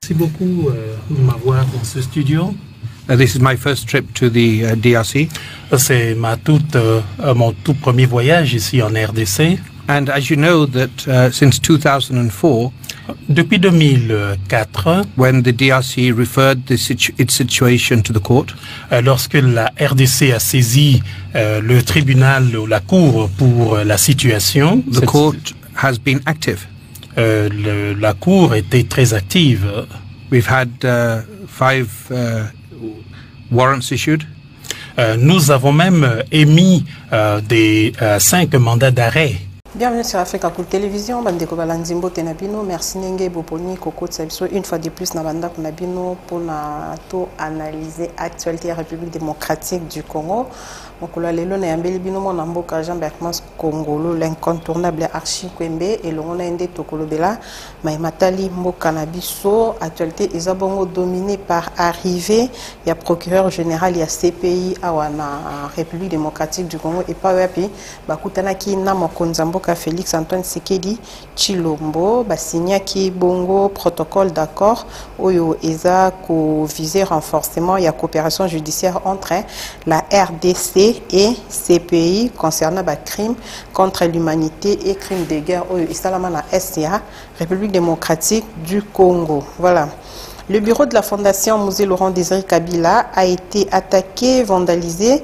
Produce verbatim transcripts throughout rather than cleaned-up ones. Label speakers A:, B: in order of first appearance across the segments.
A: merci beaucoup euh, de m'avoir dans ce studio.
B: Uh, this is my first trip to the uh, D R C.
A: C'est ma toute, euh, mon tout premier voyage ici en R D C.
B: And as you know that uh, since two thousand four,
A: depuis deux mille quatre,
B: when the D R C referred the situ its situation to the court,
A: euh, lorsque la R D C a saisi euh, le tribunal ou la cour pour la situation,
B: the court has been active.
A: Euh, le, la cour était très active.
B: We've had uh, five uh, warrants issued.
A: Euh, nous avons même émis euh, des euh, cinq mandats d'arrêt.
C: Bienvenue sur Africa Cool Télévision. Bandeko Balanzimbo Tenabino. Merci Nenge Boponi Koko Tsabso. Une fois de plus, Nabanda Kunabino pour analyser l'actualité de la République démocratique du Congo. Mokolo lelo na yambeli bino mona mboka Jean-Baptiste Mas Congolo l'incontournable Archie Kwembe et longona ende tokolobela maimatali mboka na biso actualité ezabongo dominée par arrivée ya procureur général ya C P I awana République démocratique du Congo et pas wapi bakutana ki na mokonza mboka Félix Antoine Tshisekedi Tshilombo basinyaki bongo protocole d'accord oyo eza ko viser renforcement ya coopération judiciaire entre la R D C et C P I concernant les crimes contre l'humanité et crimes de guerre au Islamana S A, République démocratique du Congo. Voilà. Le bureau de la fondation Musée Laurent Désiré Kabila a été attaqué, vandalisé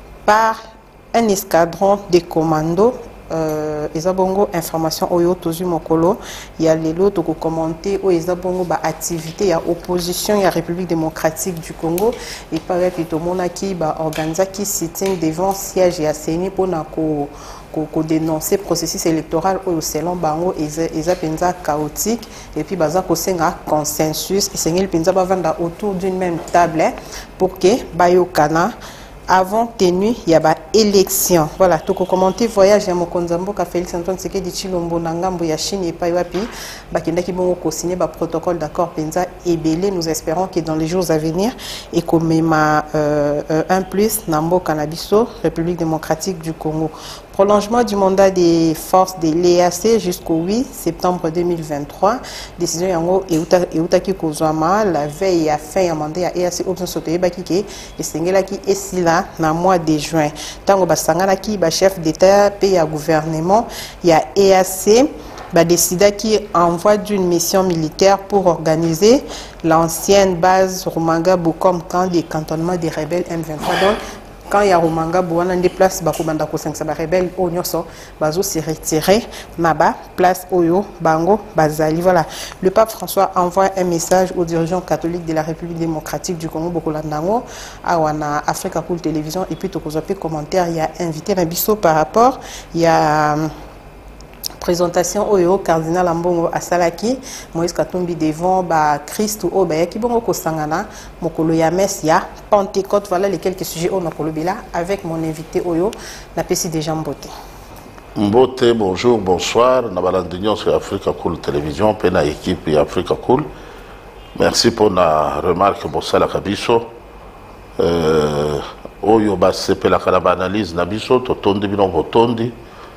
C: par un escadron de commandos. Euh, Ezabongo information oyo tozu mokolo ya lelo toko commenter o ezabongo ba activité ya opposition ya République démocratique du Congo et par exemple mona ki ba organisa ki sitting devant siège ya CENI pona ko ko dénoncer processus électoral au selon bango eza penza chaotique et puis baza ko senga consensus et sengel penza ba vanda autour d'une même table pour que bayokana avant tenue il y a élection. Voilà, tout commenter voyage ya mokonzambo ka Félix Antoine Tshisekedi Tshilombo na ngambo ya Chine et pa wapi bakenda ki bongo ko signer ba protocole d'accord penza ebele. Nous espérons que dans les jours à venir et comme ma euh, euh, un plus na mboka na biso République démocratique du Congo. Prolongement du mandat des forces de l'E A C jusqu'au huit septembre deux mille vingt-trois. Décision yango eutaki kozwama la veille à fin ya mandat ya E A C option sotoye bakike esengelaki esila na mois de juin. Tango basanganaki ba chef d'état pe ya gouvernement ya E A C ba décida qui envoie d'une mission militaire pour organiser l'ancienne base Rumanga Bokom camp des cantonnements des rebelles M vingt-trois. Donc quand il y a Rumanga Bouana des places bakobanda ko cinq ba rebelle o nyoso bazo se retirer naba place oyo bango bazali. Voilà, le pape François envoie un message aux dirigeants catholiques de la République démocratique du Congo bokolandango awana Africa Cool Télévision et puis tokozope commentaire il y a invité Nabiso par rapport il y a présentation oyo cardinal Ambongo Asalaki Moïse Katumbi devant ba Christ ou ba yaki bongo ko sangana mokolo ya messe ya Pentecôte. Voilà les quelques sujets on kolobela avec mon invité oyo na pesi déjà mbote
D: mbote. Bonjour, bonsoir na balandinyo sur Africa Cool Télévision pe na équipe ya Africa Cool. Merci pour la remarque bosala kabiso euh oyo ba sepela kala ba analyse na biso to tondi bino botondi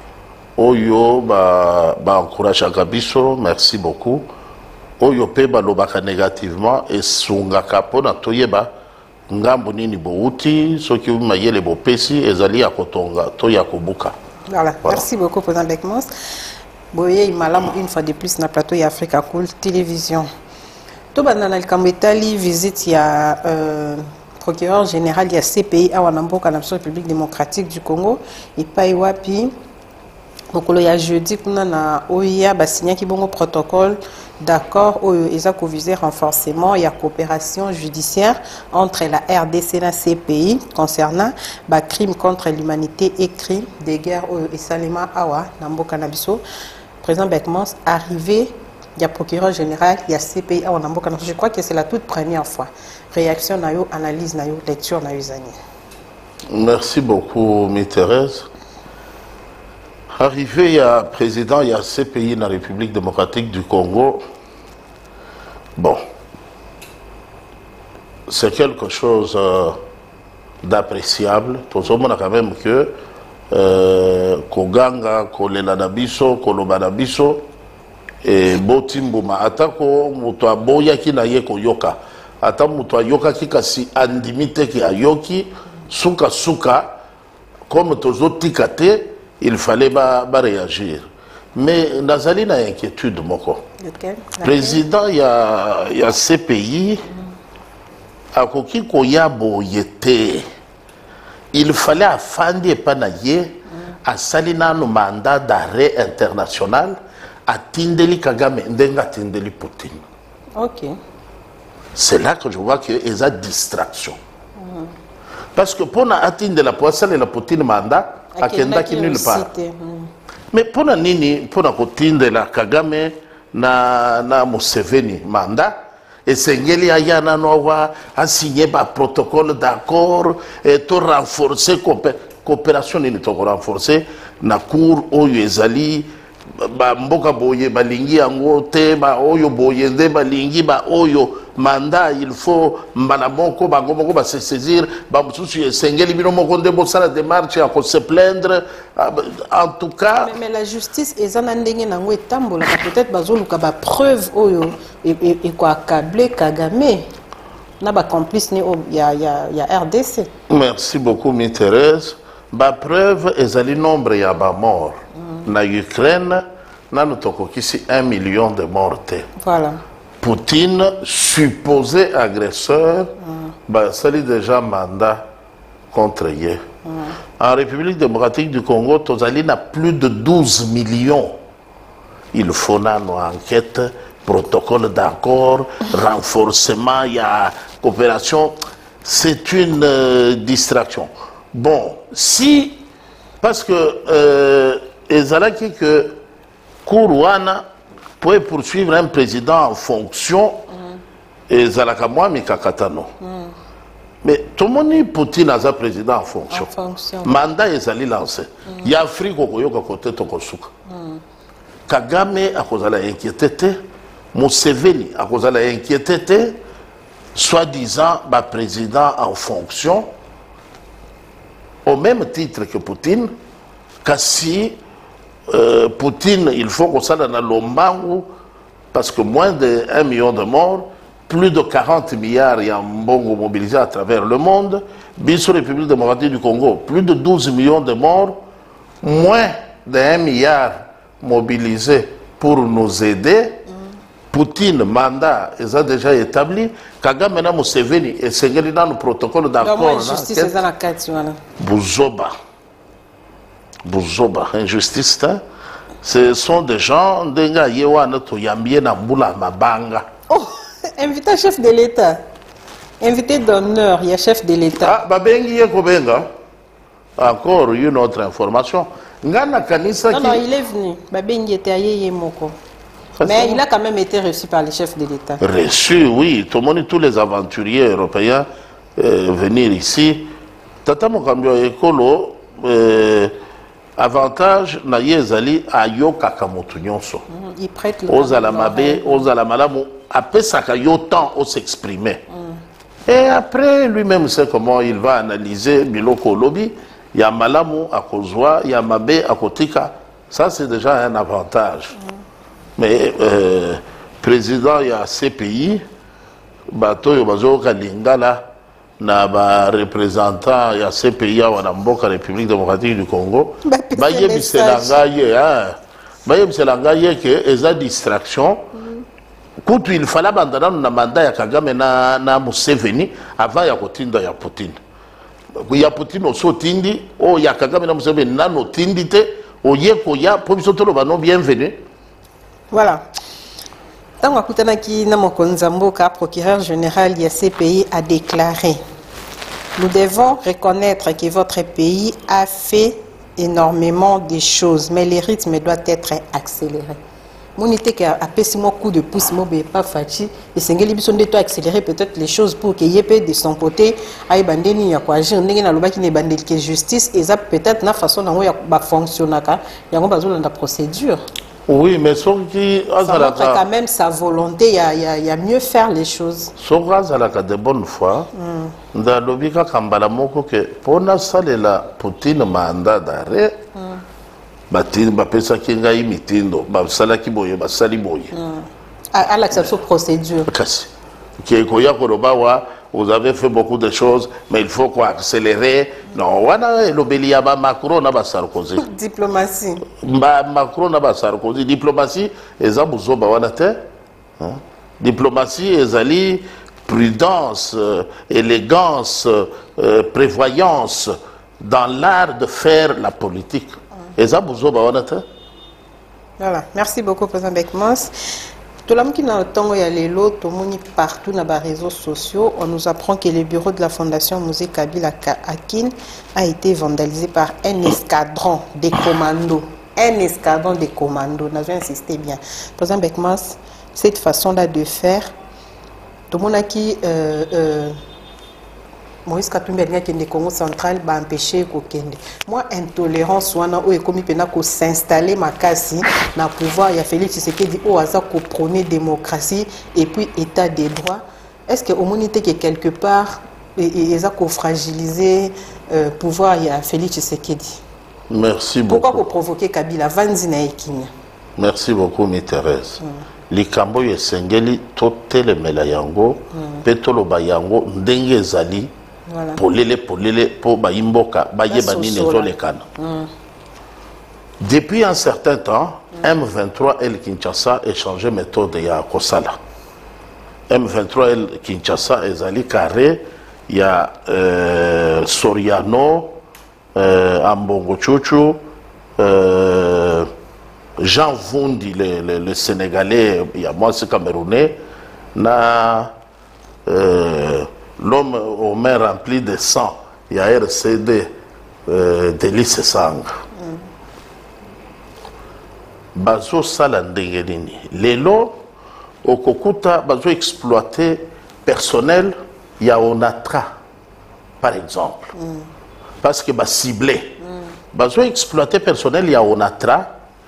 D: Oyo ba ba encourage Gabiso, merci beaucoup. Oyo pe ba lobaka négativement et sunga kapona toyeba ngambo nini bouti soki mayele bo pesi ezali akotonga toya kobuka.
C: Voilà. Voilà, merci beaucoup président Bekmos. Boye imalam une fois de plus na plateau ya Africa Cool Télévision. To banana le kambetali visite ya euh, procureur général ya C P I awana mboka na République démocratique du Congo et paiwapi mokolo ya jeudi kuna na oya basigna ki bongo protocole d'accord oyo eza ko viser renforcement ya coopération judiciaire entre la R D C et la C P I concernant ba crimes contre l'humanité et crimes de guerre oyo esalema awa na mboka na biso. Président Bekmans arrivé il y a procureur général il y a C P I awa na mboka na biso. Je crois que c'est la toute première fois. Réaction na yo, analyse na yo, lecture na yo zani.
D: Merci beaucoup mi Thérèse. Arrivé à président, il y a C P I dans la République démocratique du Congo. Bon, c'est quelque chose euh, d'appréciable. Tout le monde a quand même que Koganga, Kolela Nabiso, Koloba Nabiso, e botimbuma atako muto aboya kina yeko yoka ata muto ayoka kikasi andimite ki ayoki suka suka comme tozotika te il fallait ba, ba réagir mais nazali na inquiétude moko
C: Lequel?
D: président ya ya C P I akoki koya boye te il fallait afandi epa na ye asali nano mandat d'arrêt international atindeli Kagame ndenga atindeli Poutine.
C: Ok.
D: C'est là que je vois qu'il y a une distraction. Mm. Parce que pour atteindre la poisselle et la Poutine mandat, à Kenda qui nulle part. Mm. Mais pour nini pour atteindre la Kagame na na Museveni mandat et sengeli ayana nowa a signé un protocole d'accord et tout renforcer coopération ni to renforcer na cour oyo ezali ba mboka boye balingi yango te ba oyo boye nde balingi ba oyo mandat il faut mbala moko bango moko ba se saisir ba mususu esengeli bino moko nde bo sala démarche ya ko se plaindre en tout cas
C: mais, mais la justice ezana ndenge nango etambola peut-être bazoluka ba preuve oyo et et quoi accabler Kagame na ba complice ni ya ya ya R D C.
D: Merci beaucoup mi Thérèse. Ba preuve ezali nombre ya ba mort mm. na Ukraine na notokokisi un million de morts.
C: Voilà.
D: Poutine supposé agresseur mm. ba sali déjà mandat contre ye. Mm. En République démocratique du Congo tozali na plus de douze millions. Il faut na no enquête, protocole d'accord, renforcement, il y a coopération, c'est une euh, distraction. Bon, si, parce que euh, ezalaki que Kourouana pouvait poursuivre un président en fonction, et ezalaka moi mikakatano. Mais tout le monde Poutine a un président en fonction.
C: En fonction.
D: Mandat ezali lancé. Il y a Afrique au côté Tokosuka. Kagame a causé la inquiétude, Museveni a causé la inquiétude, soi-disant bah, président en fonction. Au même titre que Poutine, que si euh, Poutine, il faut qu'on soit dans l'Ombangu, parce que moins d'un million de morts, plus de quarante milliards y a mbongo mobilisés à travers le monde, Bissau République démocratique du Congo, plus de douze millions de morts, moins d'un milliard mobilisés pour nous aider. Poutine, mandat, ils ont déjà établi. Kagame na Museveni, et c'est dans le protocole d'accord.
C: Injustice, c'est dans la carte.
D: Bouzoba. Bouzoba, injustice, hein? Ce sont des gens, des gens qui ont yambie na mbula mabanga.
C: Oh, invité chef de l'État. Invité d'honneur, il y a chef de l'État.
D: Ah, babengi yeko benga. Encore une autre information. Ngana kanisa
C: non,
D: qui...
C: non, il est venu. Babengi était à Yéyémoko. Mais il a quand même été reçu par les chefs de l'État.
D: Reçu, oui. Tout le monde, tous les aventuriers européens euh, venir ici. Tata Mokambio Ekolo, euh, avantage, na yezali ayo kakamotu nyonso.
C: Il prête le
D: aux alamabe, aux alamalamu, après ça, il y a autant à s'exprimer. Mm. Et après, lui-même sait comment il va analyser Biloko Lobby. Il y a Malamu à Kozwa, il y a Mabé à Kotika. Ça, c'est déjà un avantage. Mm. Mais euh, président il y a C P I bato yo bazoka lingala na ba représentant il y a C P I wana mboka République démocratique du Congo ba yebiselanga ye hein ba yebiselanga ye que eza distraction kutu il fallait abandonner na mandat ya Kagame na na Museveni avant ya kotinda ya Poutine ya Poutine oso tindi o ya Kagame na Museveni na no tindi te o yeko ya po biso tolo ba no bienvenue.
C: Voilà. Tant que Namokonzamboka, procureur général du C P I, a déclaré: nous devons reconnaître que votre pays a fait énormément de choses, mais les rythmes doivent être accélérés. Mon idée qui a passé mon coup de pouce, mon pas fatigué, et c'est que les doit accélérer peut-être les choses pour qu'il y ait de son côté, aïe bandeni ya quoi agir, n'est pas qui n'est bandel que justice, et ça peut-être na façon dont il va fonctionner, il y a pas besoin de la procédure.
D: Oui, mais ce qui
C: ça montre quand même sa volonté, il y a, il y a, il y a mieux faire les choses.
D: Ce qui est de bonne foi, dans le cas Kambala Moko, que pour la Poutine mandat d'arrêt, batindo bapesaki ngai mitindo basalaki boye basali boye
C: à l'accession procédure
D: kasi koya koloba wa vous avez fait beaucoup de choses mais il faut quoi accélérer non wana elobeli ya ba Macron na ba Sarkozy
C: diplomatie
D: ba Macron na ba Sarkozy diplomatie eza buzoba wana te hein? Diplomatie ezali prudence euh, élégance euh, prévoyance dans l'art de faire la politique.
C: Voilà, merci beaucoup, Président Beckmans. Tout l'homme qui n'a pas le lot, partout dans les réseaux sociaux, on nous apprend que le bureau de la Fondation Musée Kabila Akin a été vandalisé par un escadron de commandos. Un escadron de commandos. Nous avons insisté bien. Président Beckmans, cette façon-là de faire, tout le monde qui. Euh, euh, Moïse Katumbi a dit que le Congo central va empêcher Kokende. Moi, intolérance, ou comme il faut s'installer ma casse, na pouvoir, il y a Félix Tshisekedi au hasard qu'on prône démocratie et puis état des droits. Est-ce que au monité que quelque part, il y a qu'on fragiliser le pouvoir, il y a Félix Tshisekedi?
D: Merci beaucoup.
C: Pourquoi vous provoquez Kabila Vanzina Ekinya?
D: Merci beaucoup, mi Thérèse. Mm. Likambo yesengeli totele mela yango, mm. petolo bayango ndenge ezali. Voilà. Polele polele po baimboka bayeba nini ezolekana. Depuis un certain temps, mm. M vingt-trois L Kinshasa a changé méthode ya kosala. M vingt-trois L Kinshasa ezali carré, il y a euh, Soriano, euh, Ambongo Chuchu, euh, Jean Vundi, le, le, le Sénégalais, il y a moi c'est Camerounais, na euh, l'homme aux mains remplies de sang, il y a R C D, euh, Délice Sang. Bazo Salandengeni. Lelo, au Kokuta, bazo exploité personnel, il y a Onatra, par exemple. Mm. Parce que bas ciblé. Mm. Bazo exploité personnel, il y a Onatra.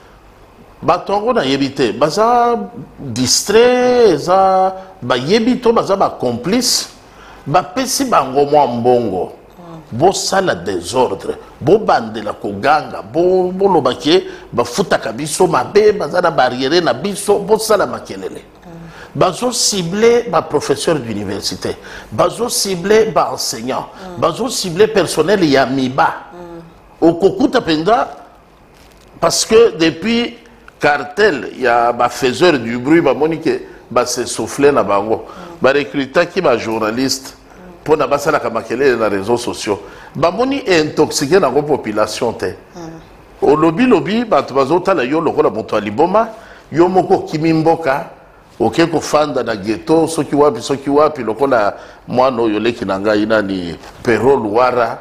D: Batongo na yebite. Baza distrait, baza ba yebito, baza ba complice. Ba pesi bango mwa mbongo. Bo sala désordre. Bo bande la koganga. Bo bo lobake. Ba futa kabiso mabe. Baza na barrière na biso. Bo sala makelele. Bazo ciblé ba professeur d'université. Bazo ciblé ba enseignant. Bazo ciblé personnel ya miba. Au kokuta penda. Parce que depuis cartel, il y a ba faiseur du bruit. Ba monique. Ba se souffler na bango. Ba recruter qui ba journaliste. Pour na basala kamakele na réseaux sociaux. Ba moni intoxiqué na population te. Au lobby lobby ba tubazota la yo lokola moto aliboma. Yo moko kimimboka. Ok ko fanda na ghetto soki wapi soki wapi lokola mwana oyo leki na ngai nani Pero Luara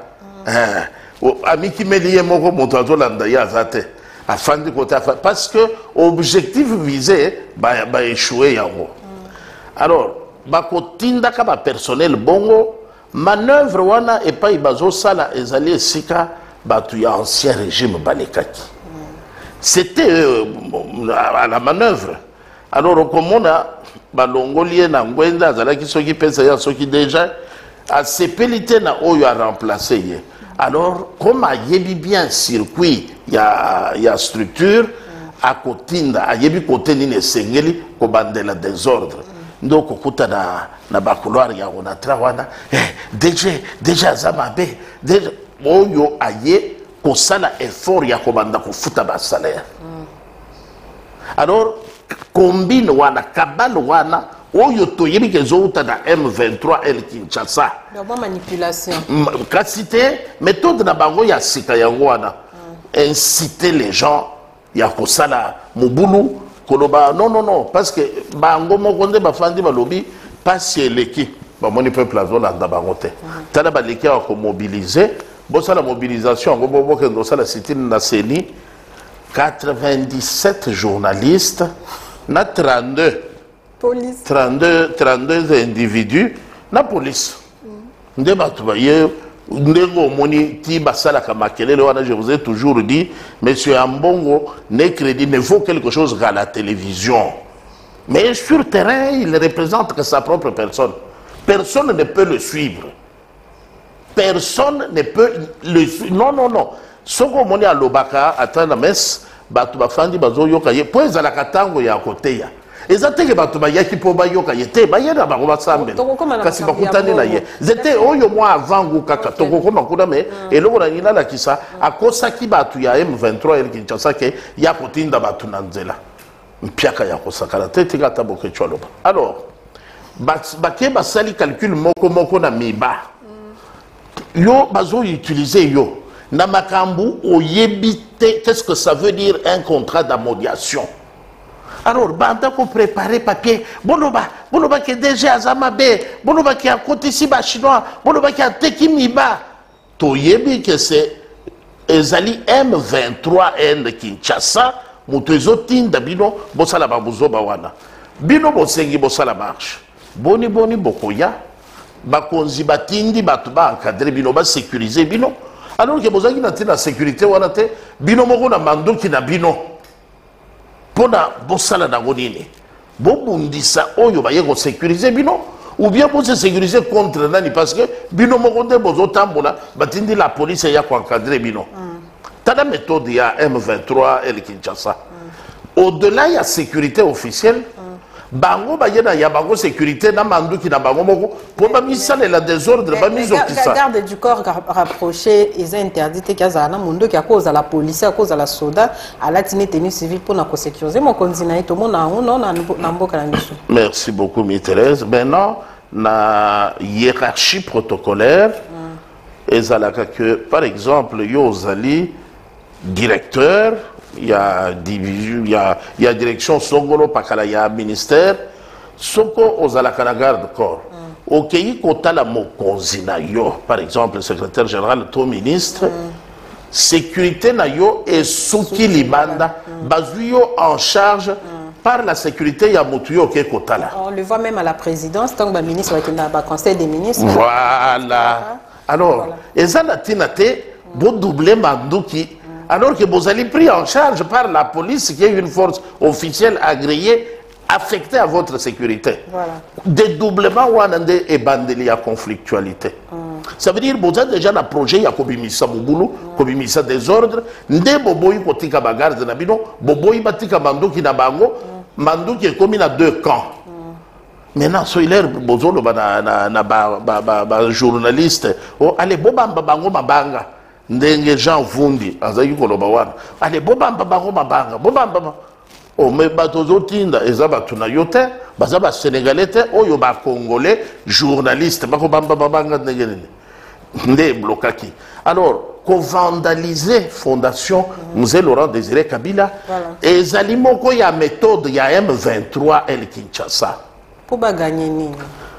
D: eh amiki meliye moko moto azolanda ya zate afandi kota parce que objectif visé ba ba échouer yango. Alors ba kotinda ka ba personnel bongo manœuvre wana et pas ibazo sala ezali sika ba tu ya ancien régime balekaki. C'était euh, à la manœuvre. Alors, comme on a balongolié na ngwenda zalaki soki pesa ya soki déjà a sepelité na oyo a remplacé. Alors, comme a yebi bien circuit, il y a y a structure à kotinda, a yebi côté ni sengeli ko bandela désordre. Donc okuta na na bakouloir ya ona trawana eh déjà déjà zamabe déjà oyo aye ko sala effort ya ko banda ko futa ba salaire. Alors combine wana kabal wana oyo toyebi kezouta na M vingt-trois L Kinshasa
C: donc manipulation
D: kasité méthode na bango ya sika yango wana inciter les gens ya kosala mobulu koloba non non non parce que bango moko nde bafandi balobi pasi eleki bamoni peuple azolanda bango te tala baleki ya komobiliser bosala mobilisation yango bobokende osala sitini na seni quatre-vingt-dix-sept journalistes, na trente-deux,
C: police.
D: trente-deux, trente-deux individus, na police. Nde batu baye, ndengo moni ti basala kamakelele wana, je vous ai toujours dit, monsieur Ambongo ne crédit, ne vaut quelque chose qu'à la télévision. Mais sur terrain, il ne représente que sa propre personne. Personne ne peut le suivre. Personne ne peut le suivre. Non, non, non. soko moni alobaka atana mes batu bafandi bazoyoka ye po ezalaka ntango ya koteya eza teke batu bayaki mpo bayoka ye te bayena bango basambela kasi bakutani na ye zete oyo mwa avangu kaka tokokoma kuna me eloko na nina lakisa akosaki batu ya M vingt-trois el Kinshasa ke ya kotinda batu na nzela mpiaka ya kosakala te tika ata bokecwa loba alors bake basali calcul moko moko na miba yo bazo utiliser yo na makambu oyebite qu'est-ce que ça veut dire un contrat d'amodiation. Alors banda ko préparer papier boloba boloba ke D G azamabe boloba ke à côté si ba chinois boloba ke ateki miba to yebi que c'est ezali M vingt-trois en Kinshasa moto ezotinda bino bosala babuzoba wana bino bosengi bosala marche boni boni bokoya bakonzi batindi batu ba encadrer bino ba sécuriser bino alors que bozaki na tina sécurité wana te bino moko na mandoki na bino pona bosala nango nini bobundisa oyo baye ko sécuriser bino ou bien pour se sécuriser contre nani parce que bino moko nde bozotambola batindi la police ya ko encadrer bino tala méthode ya M vingt-trois el Kinshasa au-delà ya sécurité officielle bango bayena ya bango sécurité na manduki na bango moko po ba misala la désordre ba miso kisa
C: garde du corps rapproché ils interdit que za na mundo ki akoza la police akoza la soda ala tini tenue civile pour na ko sécuriser mon continent to mona ono na na mboka na biso.
D: Merci beaucoup mi Thérèse. Maintenant na hiérarchie protocolaire mm. ezalaka que par exemple Yozali directeur il y a division, il y a, il y a direction Songolo Pakala, il y a ministère, Soko Ozalakana garde corps. Au Kei Kotala Mokonzina yo, par exemple, le secrétaire général, ton ministre, sécurité na yo et Souki Libanda, bazuyo en charge par la sécurité ya Motuyo Ke Kotala.
C: On le voit même à la présidence, tant que le ministre est dans le conseil des ministres.
D: Voilà. Alors, et ça n'a tinate, beau doubler Mandouki. Alors que vous allez pris en charge par la police, qui est une force officielle agréée, affectée à votre sécurité.
C: Voilà.
D: Dédoublement Wanande et Bandeli à conflictualité. Mm. Ça veut dire que vous avez déjà un projet, il y a Kobimisa Mouboulou, Kobimisa désordre, Nde Boboy Kotika Bagarde Nabino, Boboy Batika Mandouki Nabango, Mandouki est commis à deux camps. Maintenant, soy l'air bozolo na na na ba ba ba journaliste. Oh, allez bobamba bango mabanga. Ndenge Jean Vundi azaki koloba wana ale bobamba bango mabanga bobamba o me batozo tinda eza batu na yote baza ba sénégalais te oyo ba congolais journaliste bako bamba babanga ndenge nini nde blokaki alors ko vandaliser fondation Mzee Laurent Désiré Kabila et ezali moko ya méthode ya M vingt-trois el Kinshasa
C: pour ba gagner nini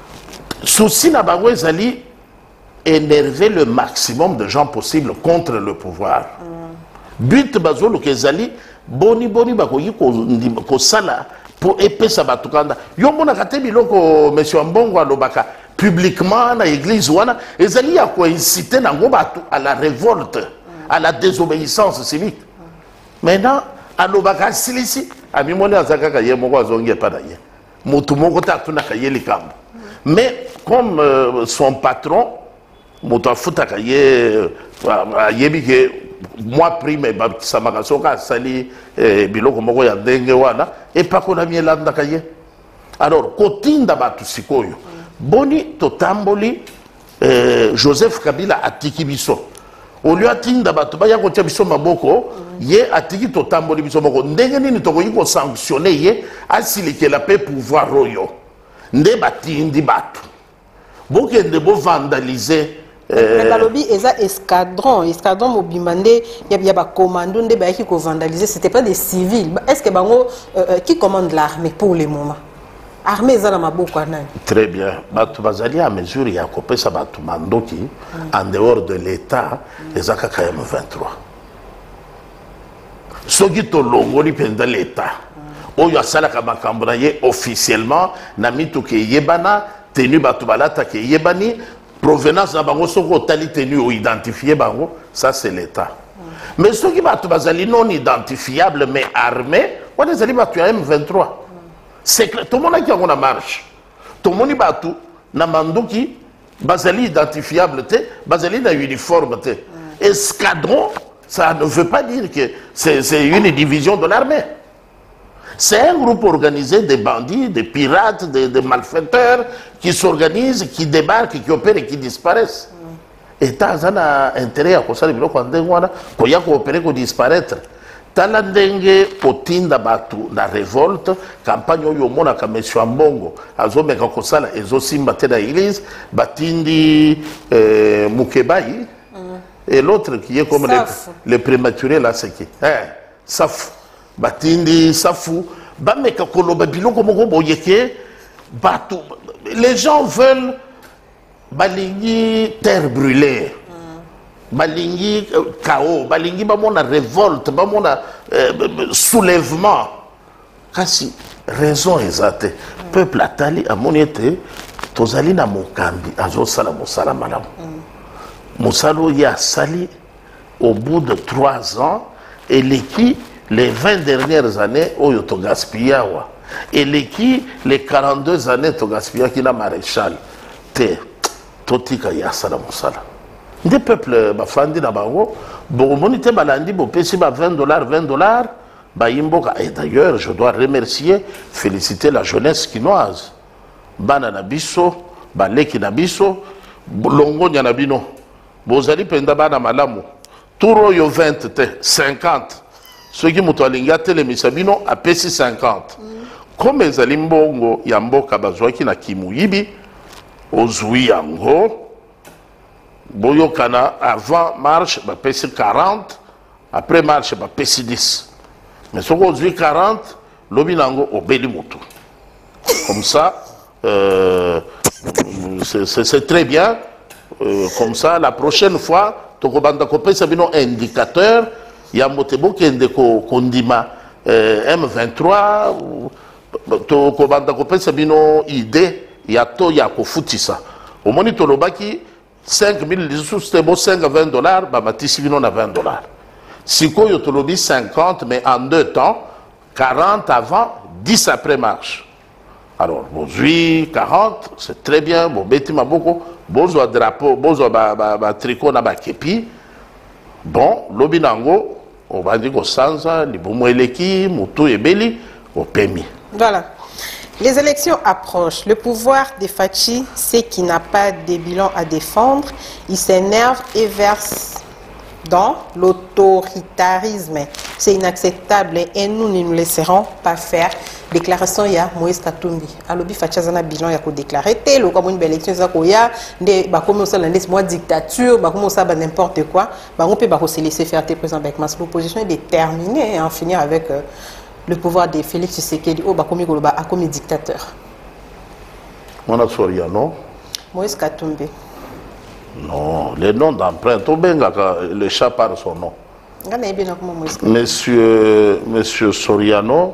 D: souci na bango ezali énerver le maximum de gens possible contre le pouvoir. Mm. But bazolo kezali boni boni bakoyi ko sala pour épée sabatukanda. Yo mona kate biloko monsieur Mbongo alobaka publiquement na église wana ezali ya ko inciter nango batu à la révolte, mm. à la désobéissance civique. Mm. Maintenant alobaka silisi amimoni azaka ka ye moko azongi pa na ye. Mutu moko ta tuna ka ye likambo. Mm. Mais comme euh, son patron moto futaka ye yebi ke moi prime ba samaka soka sali biloko moko ya ndenge wana et pas qu'on a mis landa kaye alors kotinda batu sikoyo boni totamboli Joseph Kabila atiki biso au lieu atinda batu ba ya ko biso maboko ye atiki totamboli biso moko ndenge nini to ko sanctionner ye asilike la paix pouvoir royo nde batindi batu bokende bo vandaliser.
C: Mais balobi eza escadron escadron mobimande ya ya ba commando nde ba ki ko vandaliser c'était pas des civils est-ce que bango euh, qui commande l'armée pour le moment armée eza na maboko nani
D: très bien batu bazali à mesure ya kopesa batu mandoki mm. en dehors de l'état mm. eza kaka M vingt-trois soki to longoli penda l'état mm. oyo asalaka makambo na ye officiellement na mituke yebana tenu batu balata ke yebani provenance na bango soko tali tenu ou identifié bango ça c'est l'état mm. mais ceux qui batu bazali non identifiable mais armé on les ali batu M vingt-trois mm. c'est clair tout le monde qui a une marche tout le monde batu na manduki bazali identifiable te bazali na uniforme te mm. escadron Ça ne veut pas dire que c'est une division de l'armée. C'est un groupe organisé de bandits, de pirates, de, de malfaiteurs qui s'organisent, qui débarquent, qui opèrent et qui disparaissent. Et l'État a intérêt à ça, il y a coopérer pour disparaître. Tala ndenge potinda batu na révolte campagne oyo mona ka monsieur Ambongo azomeka kosala ezosimba te na église batindi euh, Mukebai mm. et l'autre qui est comme le, le prématuré là c'est qui eh Safu batindi Safu bameka koloba biloko moko boyeke batu les gens veulent balingi terre brûlée. Balingi euh, chaos, balingi bamona révolte, bamona euh, soulèvement. Kasi raison exacte. Peuple atali amoniete tozali na mokambi azo sala mosala malamu. Mosalo ya sali au bout de trois ans et l'équipe les vingt dernières années oyo to gaspilla wa et l'équipe les quarante-deux années to gaspilla ki na maréchal te totika ya sala mosala. Des peuples bafandi na bango bomonite balandi bopesi ba vingt dollars vingt dollars ba imboka et d'ailleurs je dois remercier féliciter la jeunesse quinoise bana na biso baleki na biso longo nya na bino bozali penda bana malamu turo yo vingt te cinquante ceux qui muto alinga telemisa bino apesi cinquante comme ezali mbongo ya mboka bazwaki na kimuyibi ozwi yango Boyokana, avant marche, bah, P C quarante, après marche, bah, P C dix. Mais ce qu'on dit quarante, l'obinango au Belimoto. Comme ça, euh, c'est très bien. Euh, comme ça, la prochaine fois, Tokobanda Kopé, c'est un indicateur. Il y a Motebo qui est Kondima M vingt-trois. Tokobanda Kopé, c'est une idée. Il y a to, il y a Kofutisa. Au monitor Lobaki, cinq mille c'était bon cinq à vingt dollars, bah matisi vino na vingt dollars. Si quoi yo tolobi cinquante, mais en deux temps, quarante avant, dix après marche. Alors, aujourd'hui, quarante, c'est très bien, bon, beti ma beaucoup, bozo drapeau, bozo ba, ba, ba tricot na ba kepi. Bon, lobinango, on va dire que sansa, libomo eleki, mutu ebeli, au pemi.
C: Voilà. Les élections approchent. Le pouvoir des Fachi sait qu'il n'a pas de bilan à défendre. Il s'énerve et verse dans l'autoritarisme. C'est inacceptable et nous ne nous laisserons pas faire. Déclaration ya Moïse Katumbi. Alobi Fachi zana bilan ya ko déclarer té lo comme une belle élection za ko ya ndé ba comme ça l'année moi dictature ba comme ça ba n'importe quoi ba on peut ba se laisser faire té président avec mas l'opposition est déterminée à en finir avec euh, le pouvoir de Félix Tshisekedi au Bakomi Goloba a comme dictateur.
D: Mona Soriano.
C: Moïse Katumbi.
D: Non, le nom d'emprunt, le chat par son nom. Monsieur, Monsieur Soriano,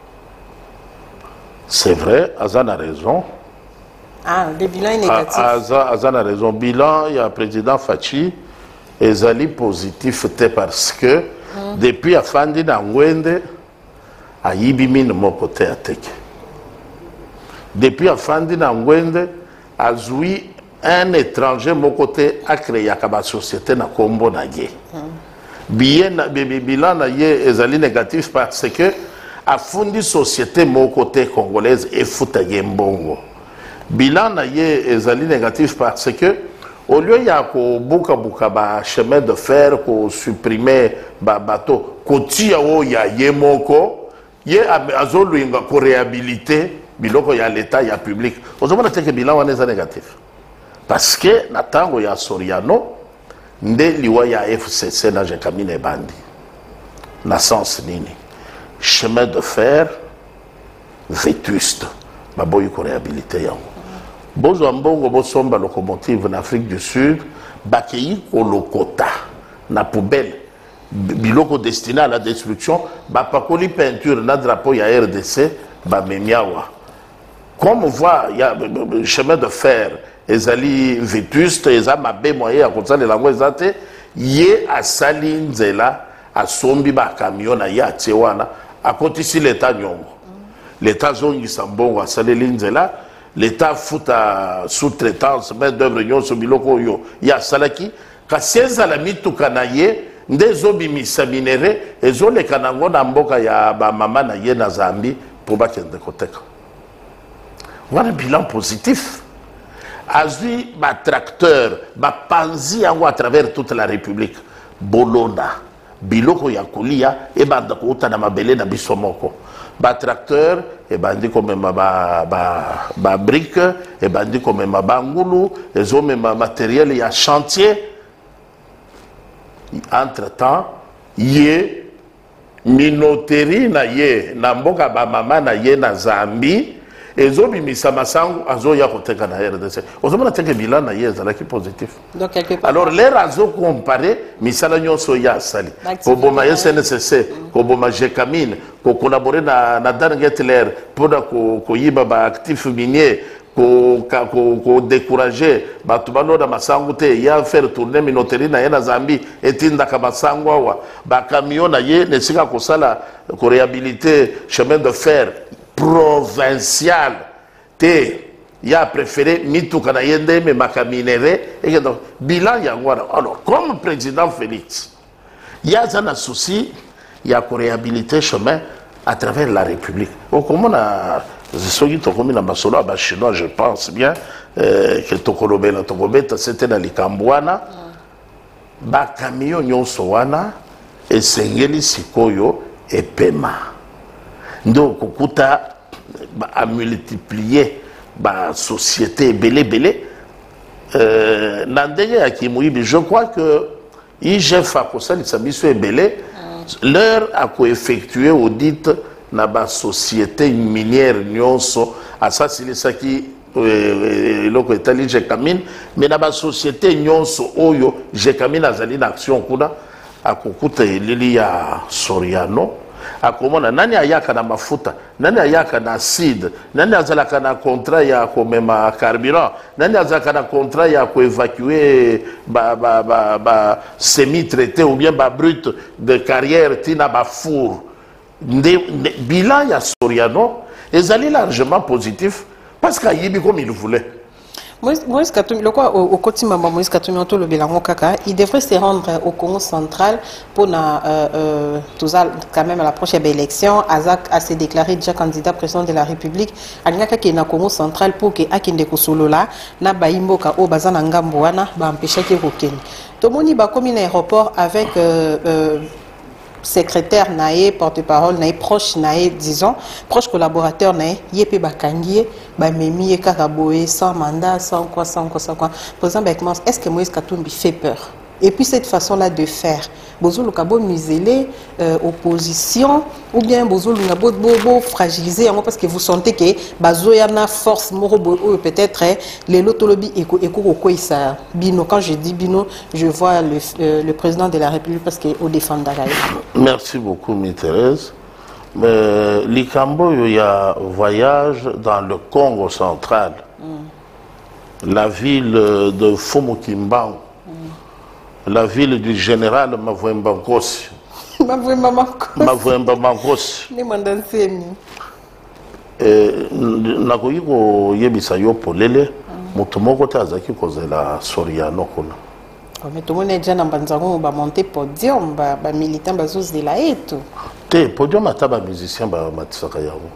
D: c'est vrai, Azan a raison.
C: Ah, le bilan est négatif.
D: Azan a raison. Bilan, il y a le président Fachi, et Zali positif, parce que mm. depuis la fin de Nangwende, a yibimine mon côté à teke. Depuis la fin de Nangwende, a zoui un étranger mon côté a créé la société na Kombo na ye. Bien bilan na ye ezali négatif parce que a fondé société mon côté congolaise et fouta ye mbongo. Bilan na ye ezali négatif parce que au lieu ya ko buka buka ba chemin de fer ko supprimer ba bateau ko tia o ya ye moko ye azoluinga ko réhabiliter biloko ya l'état ya public. Ozomona teke bilan wana eza négatif. Parce que natango ya Soriano nde liwa ya F C C na jekamine bandi. Na sens nini. Chemin de fer vétuste. Baboyi ko réhabiliter yango. Bozo mbongo bosomba locomotive en Afrique du Sud, bakei ko lokota na poubelle. Biloko destiné à la destruction, bapakoli peinture na drapeau ya R D C, ba memiawa. Comme on voit, il y a le chemin de fer, ezali vétuste, ezali mabe moyen à konsa les langues ezate, yé a sali nzela, a sombi ba camion na ya tsewana, a kotisi l'état nyongo. L'état zongi sambongo a sali nzela, l'état fout à sous-traitance, main d'œuvre nyon so biloko yo, ya salaki, ka sieza la mitu kanaye, nde ezobimisa minere ezoleka nango na mboka ya bamama na ye na Zambie pour bakende koteka. Voilà un bilan positif. Azui ba tracteur ba panzi yango à travers toute la République. Bolona biloko ya kolia e banda ko uta na mabele na biso moko. Ba tracteur e bandi ko mema ba ba ba brique e bandi ko mema ba ngulu ezo mema matériel ya chantier. Entre temps ye minoterie na ye na mboka ba mama na ye na Zambie ezobi misa masangu azo ya koteka na R D C ozomona teke bilan na ye ezalaki positif.
C: Donc quelque part
D: alors les razo comparer misala nyonso ya sali ko boma S N C C ko boma Jekamine ko collaborer na na Darngetler pour ko ko yiba ba actif minier ko ko ko décourager batu bano da masangu te ya faire tourner minoterie na ye na Zambie etinda ka masangu wa ba camion na ye ne sika ko sala ko réhabiliter chemin de fer provincial te ya préféré mituka na yende me makaminere et donc bilan ya ngwana. Alors comme président Félix il y a un souci il y a ko réhabiliter chemin à travers la République. Au comment na soki to komi na basolo ba chinois je pense bien euh, que to kolobe na to kobeta c'était dans les Kambwana ba camion nyonso wana esengeli sikoyo epema. Donc, Kokuta a multiplié la société belé belé. Euh, je crois que I G F a belé leur a effectué audit na ba société minière nyonso assassiné ça qui loko etali Jekamine mais na ba société nyonso oyo Jekamine azali na action kuna akokuta elili ya Soriano. Akomona nani ayaka na mafuta nani ayaka na acide nani azalaka na contrat ya komema carburant nani azalaka na contrat ya ko évacuer ba ba ba, ba semi traité ou bien ba brut de carrière tina ba four de, de, bilan ya Soriano ezali largement positif parce qu'il comme il voulait.
C: Moïse Katumbi, le quoi au côté maman Moïse Katumbi le bilan kaka, il devrait se rendre au Congo central pour na euh, euh, tout ça quand même à la prochaine élection. Azak a se déclaré déjà candidat président de la République. Alingaka qui est na Congo central pour que akinde kusolo là na baimboka o bazana ngambo wana ba empêcher que kokeni. Tomoni ba comme un aéroport avec euh, euh, secrétaire naé, porte-parole naé, proche naé, disons, proche collaborateur naé, yépe bakangié, ba memi et karaboé, sans mandat, sans quoi, sans quoi, sans quoi. Par exemple, avec moi, est-ce que Moïse Katumbi fait peur? Et puis cette façon-là de faire, bozo le kabo muselé, euh, opposition, ou bien bozo le kabo bobo fragilisé, parce que vous sentez que bazo yana force morobo peut-être les lotolobi eko eko eko isa bino. Quand je dis bino, je vois le, euh, le président de la République parce que au défendre.
D: Merci beaucoup, Thérèse. Mais Likambo, il y a voyage dans le Congo central, mm. la ville de Fumukimbangu. La ville du général Mavouemba Ngosi.
C: Mavouemba Mangosi.
D: Mavouemba Mangosi.
C: Ne mandansemi.
D: Eh, nakoyi ko yebisa yo polele, mutu moko te azaki kozela Soriano kuna.
C: Mais tout le monde est déjà dans Banzango, ba monter podium, ba ba militant bazos de la eto.
D: Te podium ata ba musicien ba matisaka yango.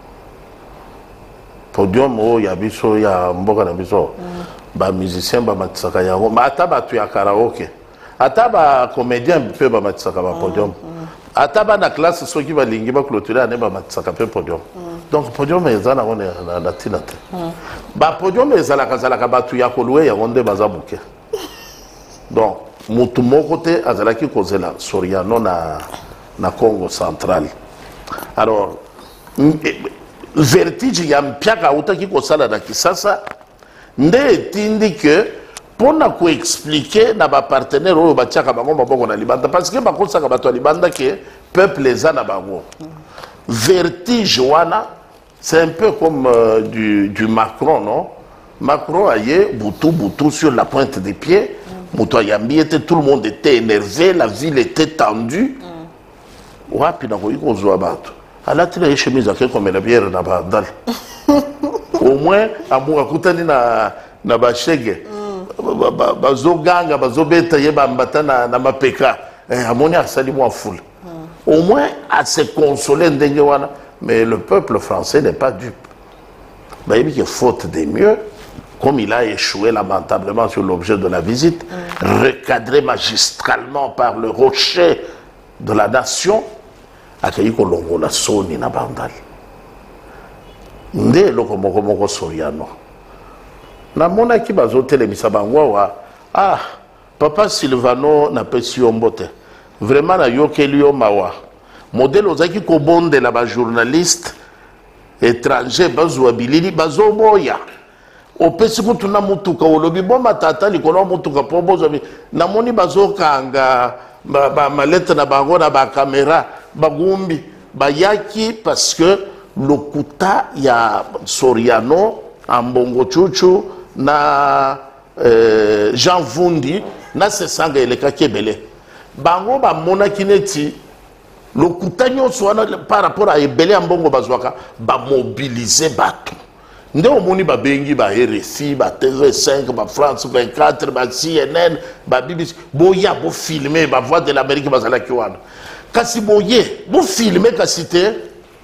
D: Podium o ya biso ya mboka na biso. Ba musicien ba matisaka yango, ma ata ba tu ya karaoke. Ataba comédien peut ba matisaka ba podium. Ataba na classe ceux qui va lingi ba clôturer ane ba matisaka pe podium. Donc podium ezana on na na tinate. Ba podium ezala kazala ka batu ya kolwe ya onde bazabuke. Donc mutu moko te azala ki kozela Soriano na na Congo central. Alors vertige ya mpiaka utaki kosala na Kisasa nde tindi que pour nous expliquer na ba partenaire oyo batiaka bango maboko na libanda parce que bakosaka bato libanda que peuple eza na bango vertige wana c'est un peu comme euh, du, du Macron non Macron aye boutou boutou sur la pointe des pieds muto yambi était tout le monde était énervé la ville était tendue wapi na koyi kozwa bato alati na chemise ake comme la bière na bandal au moins amu akutani na na bashege bazoganga bazobeta ye bambata na na mapeka à mon avis, foule. Au moins, à se consoler, mais le peuple français n'est pas dupe. Ben, il y a faute des mieux, comme il a échoué lamentablement sur l'objet de la visite, mm. recadré magistralement par le rocher de la nation, accueilli que l'on a sonné na bandal. Nde loko moko moko Soriano. Na mona ki bazo telemisa bangwa ah papa Silvano na pesi ombote. Vraiment na yokeli yo mawa. Modèle ozaki ko bonde la ba journaliste étranger bazo abilili bazo boya. Opesi kutu na mutuka olobi boma tata likolo mutuka po bozo na moni bazo kanga ba, ba malette na bango na ba caméra bagumbi bayaki parce que le kuta ya Soriano ambongo chuchu na euh, Jean Vundi na sesanga eleka kebele bango ba mona kineti le kuta nyonso par rapport à ebele ambongo bazwaka ba mobiliser bato nde omoni ba bengi ba R F I ba T V cinq ba France vingt-quatre ba C N N ba B B C boya bo filmer ba voix de l'Amérique bazala kiwana kasi boye bo filmer kasi te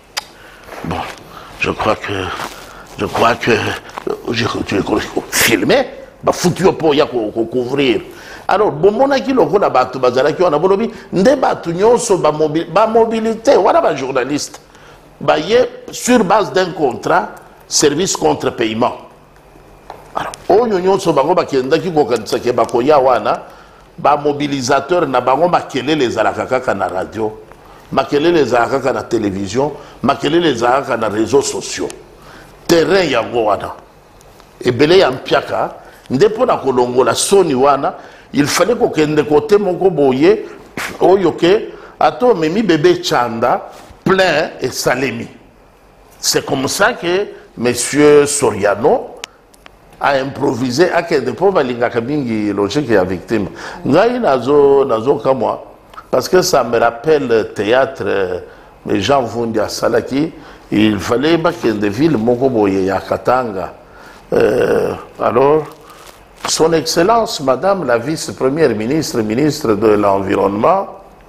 D: bon je crois que je crois que je tu filmer ba foutu po ya ko couvrir alors bon mona ki loko na bato bazala kiwana bolobi nde bato nyonso ba mobilité ba mobilité wala ba journaliste ba ye sur base d'un contrat service contre paiement. Alors, on y so bango bakenda ki ko kanisa ke bakoya wana ba mobilisateur na bango makele les alakaka na radio, makele les alakaka na télévision, makele les alakaka na réseaux sociaux. Terrain yango wana. Et belé ya mpiaka ndepo na kolongola soni wana, il fallait ko kende côté moko boye oyoke ato memi bébé chanda plein et salemi. C'est comme ça que Monsieur Soriano a improvisé à quel dépôt balinga kabingi logique et victime. Ngai nazo nazo kamwa parce que ça me rappelle théâtre mais Jean Vundi à Salaki, il fallait pas qu'il y ait des villes mokoboye ya Katanga. Euh, alors son excellence madame la vice-première ministre ministre de l'environnement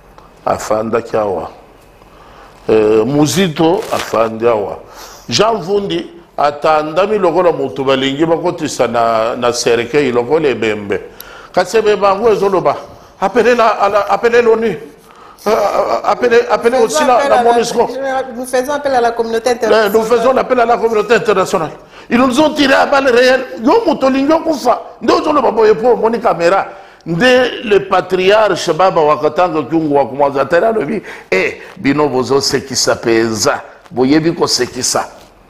D: Afanda Kiawa. Euh, Muzito Afandiawa. Jean Vundi atandami lokola mutu balingi bakotisa na na serke iloko le bembe kasebe bango ezoloba appelez la appelez l'ONU appelez appelez aussi la, la MONUSCO.
C: Nous faisons appel à la communauté internationale.
D: Nous faisons appel à la communauté internationale. Ils nous ont tiré à balles réelles. Yo mutolingo kufa ndo zoloba boye po moni caméra nde le patriarche baba wakatanga kungu wa kumwaza tera lobi eh bino bozo sekisa peza boyebi ko sekisa.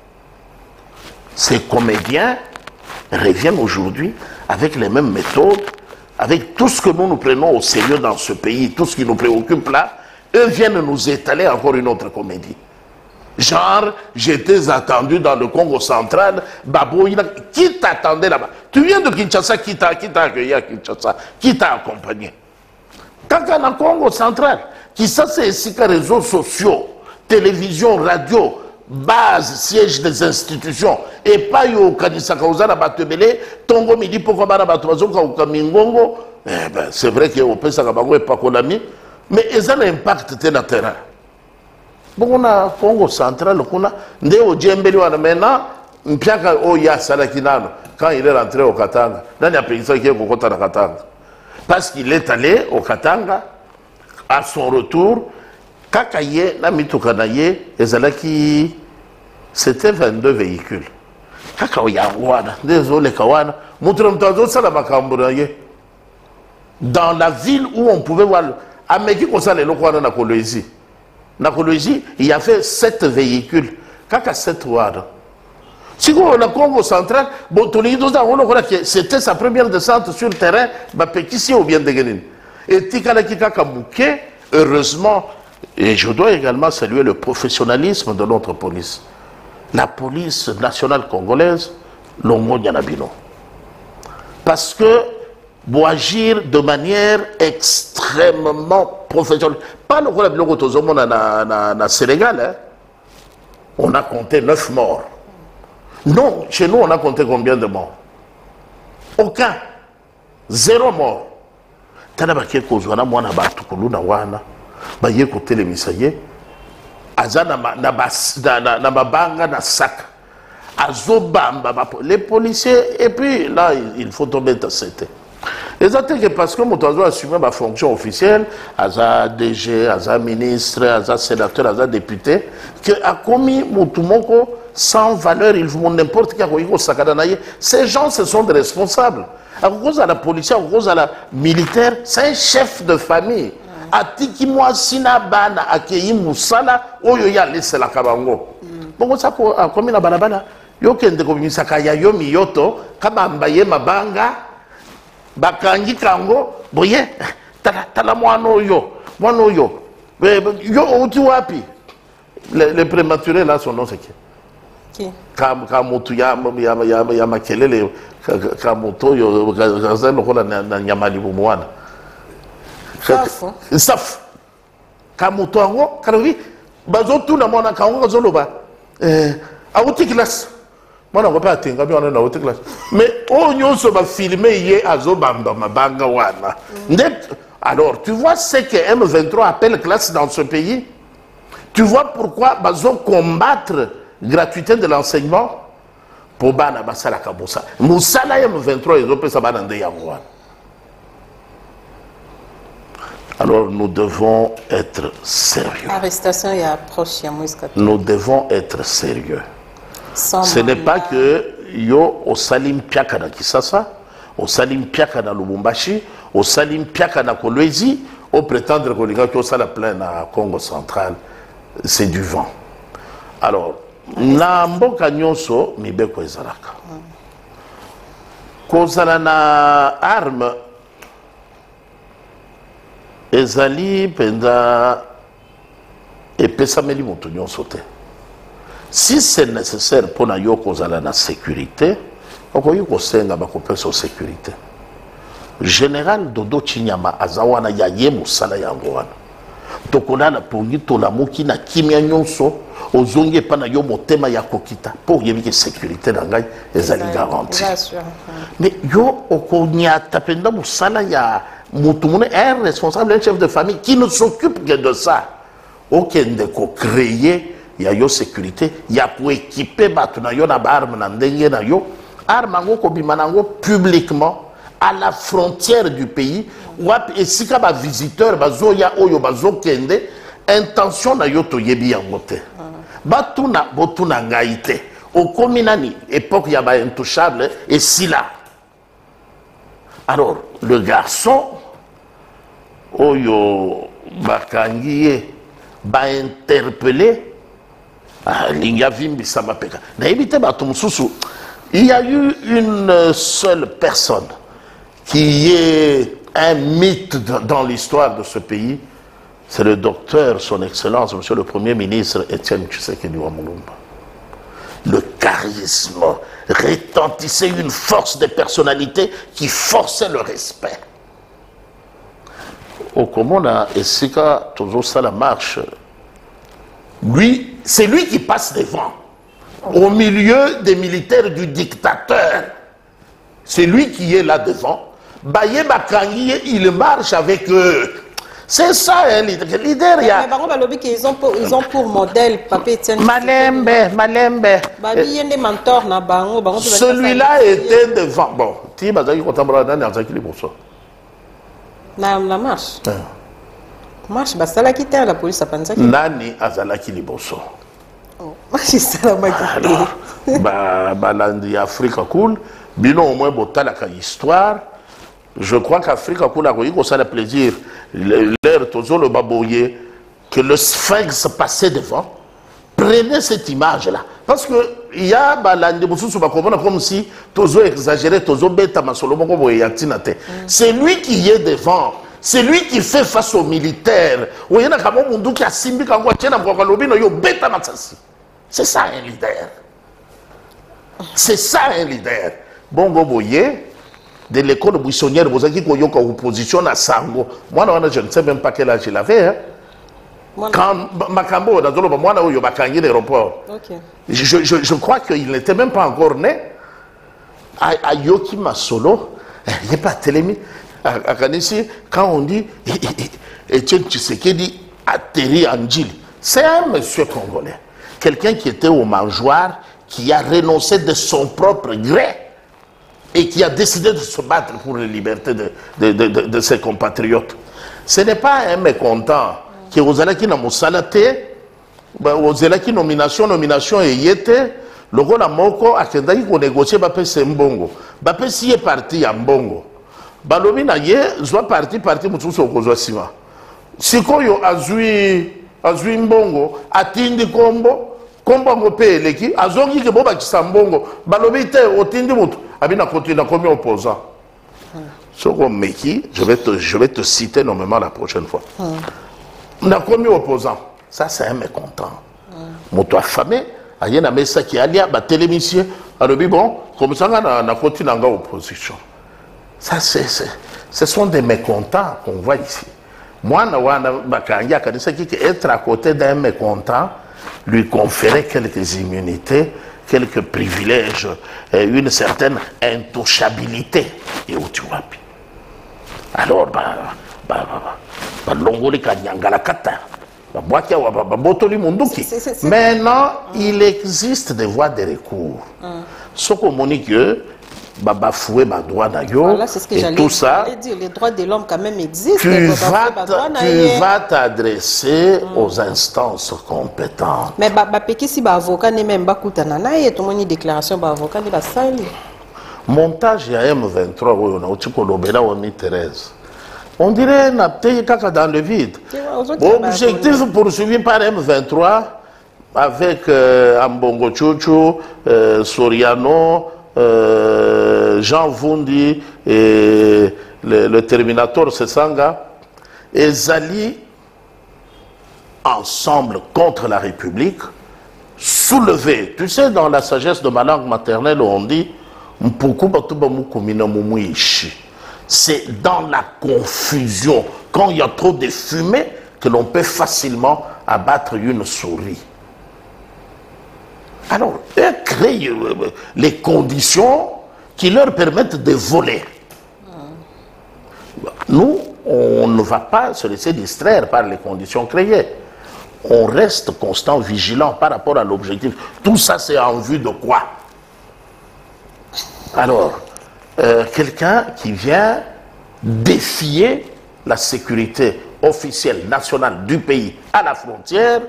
D: Ces comédiens reviennent aujourd'hui avec les mêmes méthodes, avec tout ce que nous nous prenons au sérieux dans ce pays, tout ce qui nous préoccupe là, eux viennent nous étaler encore une autre comédie. Genre, j'étais attendu dans le Congo central, Baboïna, qui t'attendait là-bas? Tu viens de Kinshasa, qui t'a accueilli à Kinshasa? Qui t'a accompagné? Quand on a Congo central, qui ça c'est ici que réseaux sociaux, télévision, radio, base, siège des institutions, et pas yo kanisaka ozana batebele, tongo midi pourquoi bana batuazoka ou kamingongo, eh ben c'est vrai que au pesa kabango et pas konami, mais ils ont un impact te na terrain. Bon on a Congo central, on a nde o djembeli wana maintenant, mpiaka o ya salaki nano quand il est rentré au Katanga, nani a payé ça qui est au Katanga, parce qu'il est allé au Katanga à son retour. Kakaye, la mitokanaye, ezalaki, c'était vingt-deux véhicules. Kakaoya wana, désolé kawana, mutromtazo salamakambonaye. Dans la ville où on pouvait voir, à Meki Kosale Lokwana na Kolwezi. Na Kolwezi, il y avait sept véhicules. Kaka sept wana. Si on a Congo central, c'était sa première descente sur le terrain, bah Pekisi ou bien Degenin. Et Tikalaki Kakamouke, heureusement. Et je dois également saluer le professionnalisme de notre police. La police nationale congolaise, l'Ongo Nyanabino. Parce que, pour agir de manière extrêmement professionnelle, pas le rôle de Sénégal, hein. On a compté neuf morts. Non, chez nous, on a compté combien de morts? Aucun. Zéro mort. tala bakie kozwana mwana batu kuluna wana baye kotelemisa ye aza na na na na mabanga na saka azobamba les policiers et puis là il faut tomber dans cette exactement parce que moto azo assumer ma fonction officielle aza D G aza ministre aza sénateur aza député que a commis motu moko sans valeur il faut n'importe qui a koyiko sakana na ye ces gens ce sont des responsables à cause de la police à cause de la militaire c'est un chef de famille atiki moi sina bana akeyi musala oyo ya lesela kabango bongo ça ko commis na balabala yo kende ko misaka ya yo miyoto kabamba ye mabanga bakangi kango boye tala tala mwano yo mwano yo yo uti wapi le, le prématuré là son nom c'est qui
C: qui
D: kam kamutu ya ya ya, ya makelele kamuto yo gazelo kola na nyamali bumwana
C: safu
D: safu kamuto ngo karawi bazotu na mwana kango zoloba eh auti classe mwana ngo pa tinga bi ona na auti classe mais o nyonso ba filmer ye azobamba mabanga wana ndet alors tu vois ce que M vingt-trois appelle classe dans ce pays tu vois pourquoi bazo combattre gratuité de l'enseignement pour bana basala kabusa musala M vingt-trois ils ont pesa bana nde yango wana. Alors nous devons être sérieux.
C: Arrestation et approche ya Moïse Katumbi.
D: Nous devons être sérieux.
C: Sans
D: Ce n'est pas que yo au Salim Piaka na Kisasa, au Salim Piaka na Lubumbashi, au Salim Piaka na Kolwezi, au prétendre que les gars qui ont ça la plaine à Congo central, c'est du vent. Alors, na mboka nyonso mibeko ezalaka. Kozala na arme ezali penda epesameli moto nyonso te. Si c'est nécessaire pour na yo kozala na sécurité, okoki kosenga bakopesa sécurité. Général Dodo Chinyama azawana ya ye mosala yango wana. Tokonana pongi tolamuki na kimia nyonso ozongi pa na yo motema ya kokita po yebiki sécurité na ngai ezali garantie. Mais yo okonya tapenda mosala ya mutumune un responsable, un chef de famille qui ne s'occupe que de ça. Okende ko créer ya yo sécurité, ya ko équiper batu na yo na arme na ndenge na yo, arme ngo ko bimanango publiquement à la frontière du pays, wap esika ba visiteur bazoya oyo bazokende intention na yo to yebi yango te. Batu na botu na ngai te. Okomi nani époque ya ba intouchable et si là. Alors le garçon oyo bakangiye ba interpellé ah lingavimbi samapeka na ebite batu mususu. Il y a eu une seule personne qui est un mythe dans l'histoire de ce pays, c'est le docteur, son excellence, monsieur le premier ministre Étienne Tshisekedi Wamulumba. Le charisme retentissait, une force de personnalité qui forçait le respect. Au Komona, Esika Tozosa la marche, lui, c'est lui qui passe devant, au milieu des militaires du dictateur. C'est lui qui est là devant. Baye Bakangi, il marche avec eux. C'est ça, un leader. leader y a...
C: Mais par contre, ils ont pour, ils ont pour modèle Pape Etienne.
D: Malembe, Malembe. Celui-là était devant. Bon, tu vas dire qu'on va dans
C: la marche. Marche, bah ça l'a quitté la police a pensé.
D: Nani azalaki liboso.
C: Oh, c'est ça la magie.
D: Bah, balandi Africa cool. Bino au moins botala ka histoire. Je crois qu'Afrique a eu un plaisir, l'air toujours le baboyer, que le sphinx passait devant. Prenez cette image-là. Parce que il y a comme si toujours exagéré, toujours bêta, c'est lui qui est devant. C'est lui qui fait face aux militaires. C'est ça un leader. C'est ça un leader. Bongo Boye. De l'école buissonnière, vous avez dit qu'il y a une opposition à Sango. Moi, je ne sais même pas quel âge il avait. Hein. Quand Makambo, dans le moment où il y a un aéroport, je, je, je crois qu'il n'était même pas encore né. À Yoki Masolo, il n'y a pas de télémi. akanisi quand on dit Etienne Tshisekedi atterri en Djili, c'est un monsieur congolais, quelqu'un qui était au mangeoire, qui a renoncé de son propre gré et qui a décidé de se battre pour la liberté de, de, de, de, de ses compatriotes. Ce n'est pas un mécontent qui aux alaki na musalate, aux alaki nomination, nomination et yete, le rôle à moko a kendaki ko négocier bape se mbongo, bape si est parti à mbongo, balobi na ye zwa parti parti mutuso kozwa sima. Sikoyo azui azui mbongo atindi kombo kombo ngo pe eleki azongi ke boba kisambongo balobi te otindi mutu abina continue comme opposant. Soko meki, je vais te je vais te citer nommément la prochaine fois. On a commis opposant. Ça c'est un mécontent. Mutu affamé aye na mesa ki alia ba télémission alobi bon comme ça na na continue nga opposition. Ça c'est ce sont des mécontents qu'on voit ici. Moi, être à côté d'un mécontent, lui conférer quelques immunités, quelques privilèges, et une certaine intouchabilité. Et où tu vois. Alors, maintenant, il existe des voies de recours. Ce qu'on dit que bafouer ma droit d'ailleurs et tout ça
C: dire, les droits de l'homme quand même existent,
D: tu vas tu vas t'adresser mm. aux instances compétentes.
C: Mais ba ba peki si ba avocat ne même ba kutana na ye to moni déclaration ba avocat ne ba sali
D: montage ya M vingt-trois oyo na utiko lobela woni Thérèse, on dirait na paye kaka dans le vide. Objectif poursuivi par M vingt-trois avec euh, Ambongo Chuchu, euh, Soriano, Euh, Jean Vundi et le, le Terminator Sesanga, et Zali ensemble contre la République, soulever. Tu sais, dans la sagesse de ma langue maternelle, on dit c'est dans la confusion, quand il y a trop de fumée, que l'on peut facilement abattre une souris. Alors, eux créent les conditions qui leur permettent de voler. Nous, on ne va pas se laisser distraire par les conditions créées. On reste constant, vigilant par rapport à l'objectif. Tout ça, c'est en vue de quoi? Alors, euh, quelqu'un qui vient défier la sécurité officielle, nationale du pays à la frontière,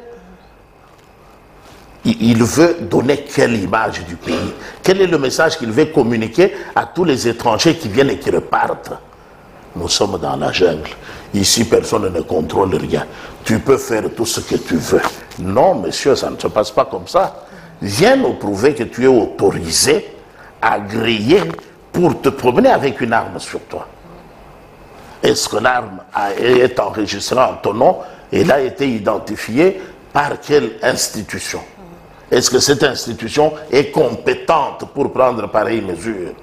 D: il veut donner quelle image du pays? Quel est le message qu'il veut communiquer à tous les étrangers qui viennent et qui repartent? Nous sommes dans la jungle. Ici, personne ne contrôle rien. Tu peux faire tout ce que tu veux. Non, monsieur, ça ne se passe pas comme ça. Viens nous prouver que tu es autorisé, agréé, pour te promener avec une arme sur toi. Est-ce que l'arme est enregistrée en ton nom et elle a été identifiée par quelle institution? Est-ce que cette institution est compétente pour prendre pareille mesure?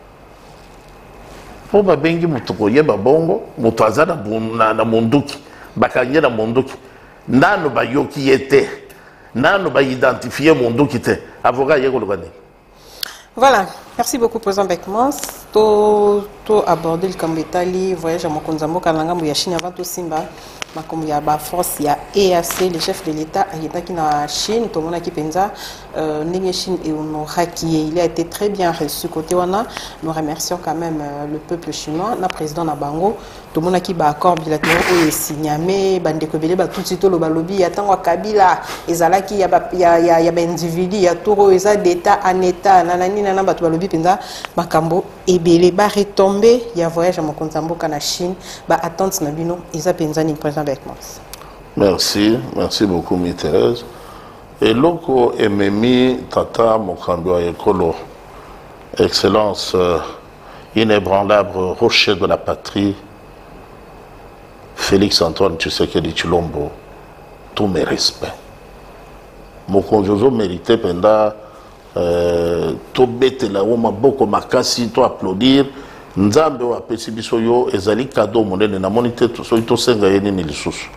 D: Po babengi mutukoye babongo mutwaza na na munduki bakanye na munduki nano bayoki yete nano ba identifier munduki te avocat yeko lokani.
C: Voilà, merci beaucoup président Beckmans. To to aborder le Kambetali voyage à Mokonzambo Kalanga Muyashini avant tout Simba. Comme il y a la force, il y a E A C, le chef de l'État, il est en Chine, tout le monde qui pensa, Nengue Chine et il a été très bien reçu côté Wana. Nous remercions quand même le peuple chinois, le président Nabango, tout le monde qui a accord bilatéral et Signamé, Bandekobele, tout de suite le balobi, il y a tant de Kabila, Ezalaki, il y a il y a il y a individu, il y a Toro, il y a d'État en État, nanani nana batu balobi pensa, Makambo et Bele ba retombé, il y a voyage à Mokonzambo kana Chine, ba attente nabino, ils a pensa ni président.
D: Merci, merci beaucoup, mi Thérèse. Et loko ememi tata mokambwa ekolo, excellence, euh, inébranlable rocher de la patrie, Félix Antoine Tshisekedi Tshilombo, tous mes respects. Mokonjojo mérité penda euh, to bete la oma boko makasi to applaudir. Nzambe wa pesi biso yo ezali cadeau monene na monite to so to senga yeni ni lisusu.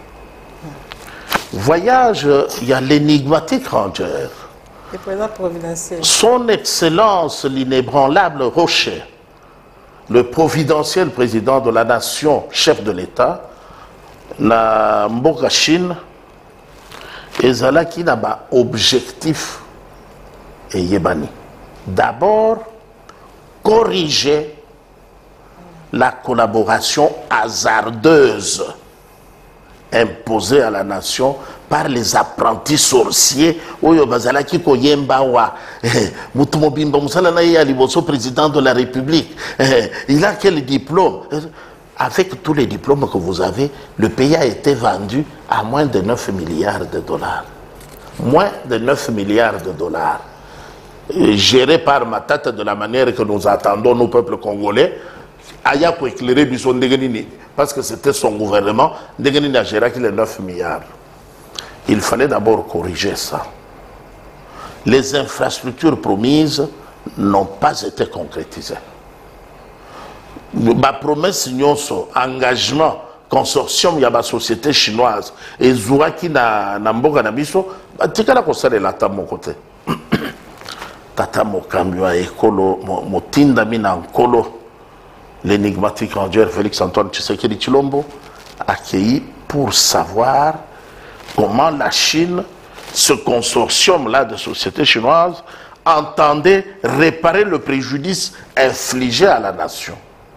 D: Voyage, il y a l'énigmatique ranger.
C: Le président providentiel.
D: Son excellence l'inébranlable rocher le providentiel président de la nation, chef de l'État, na mboka Chine, ezalaki na ba objectif et yebani. D'abord, corriger la collaboration hasardeuse imposée à la nation par les apprentis sorciers. Oyo bazalaki koyemba wa mutu mobimba musala na ye liboso président de la République. Il a quel diplôme? Avec tous les diplômes que vous avez, le pays a été vendu à moins de neuf milliards de dollars. Moins de neuf milliards de dollars. Géré par ma tête de la manière que nous attendons nos peuples congolais. Aya pour éclairer Bisson Ndegenini, parce que c'était son gouvernement, Ndegenini a géré les neuf milliards. Il fallait d'abord corriger ça. Les infrastructures promises n'ont pas été concrétisées. Ma promesse, nyonso, engagement, consortium, il y a ma société chinoise, et Zouaki na mboka na biso, tikala kosale la ta mon côté. Tata Mokambi wa ekolo, motinda mina nkolo, l'énigmatique grandeur Félix Antoine Tshisekedi Tshilombo, accueilli pour savoir comment la Chine, ce consortium-là de sociétés chinoises, entendait réparer le préjudice infligé à la nation.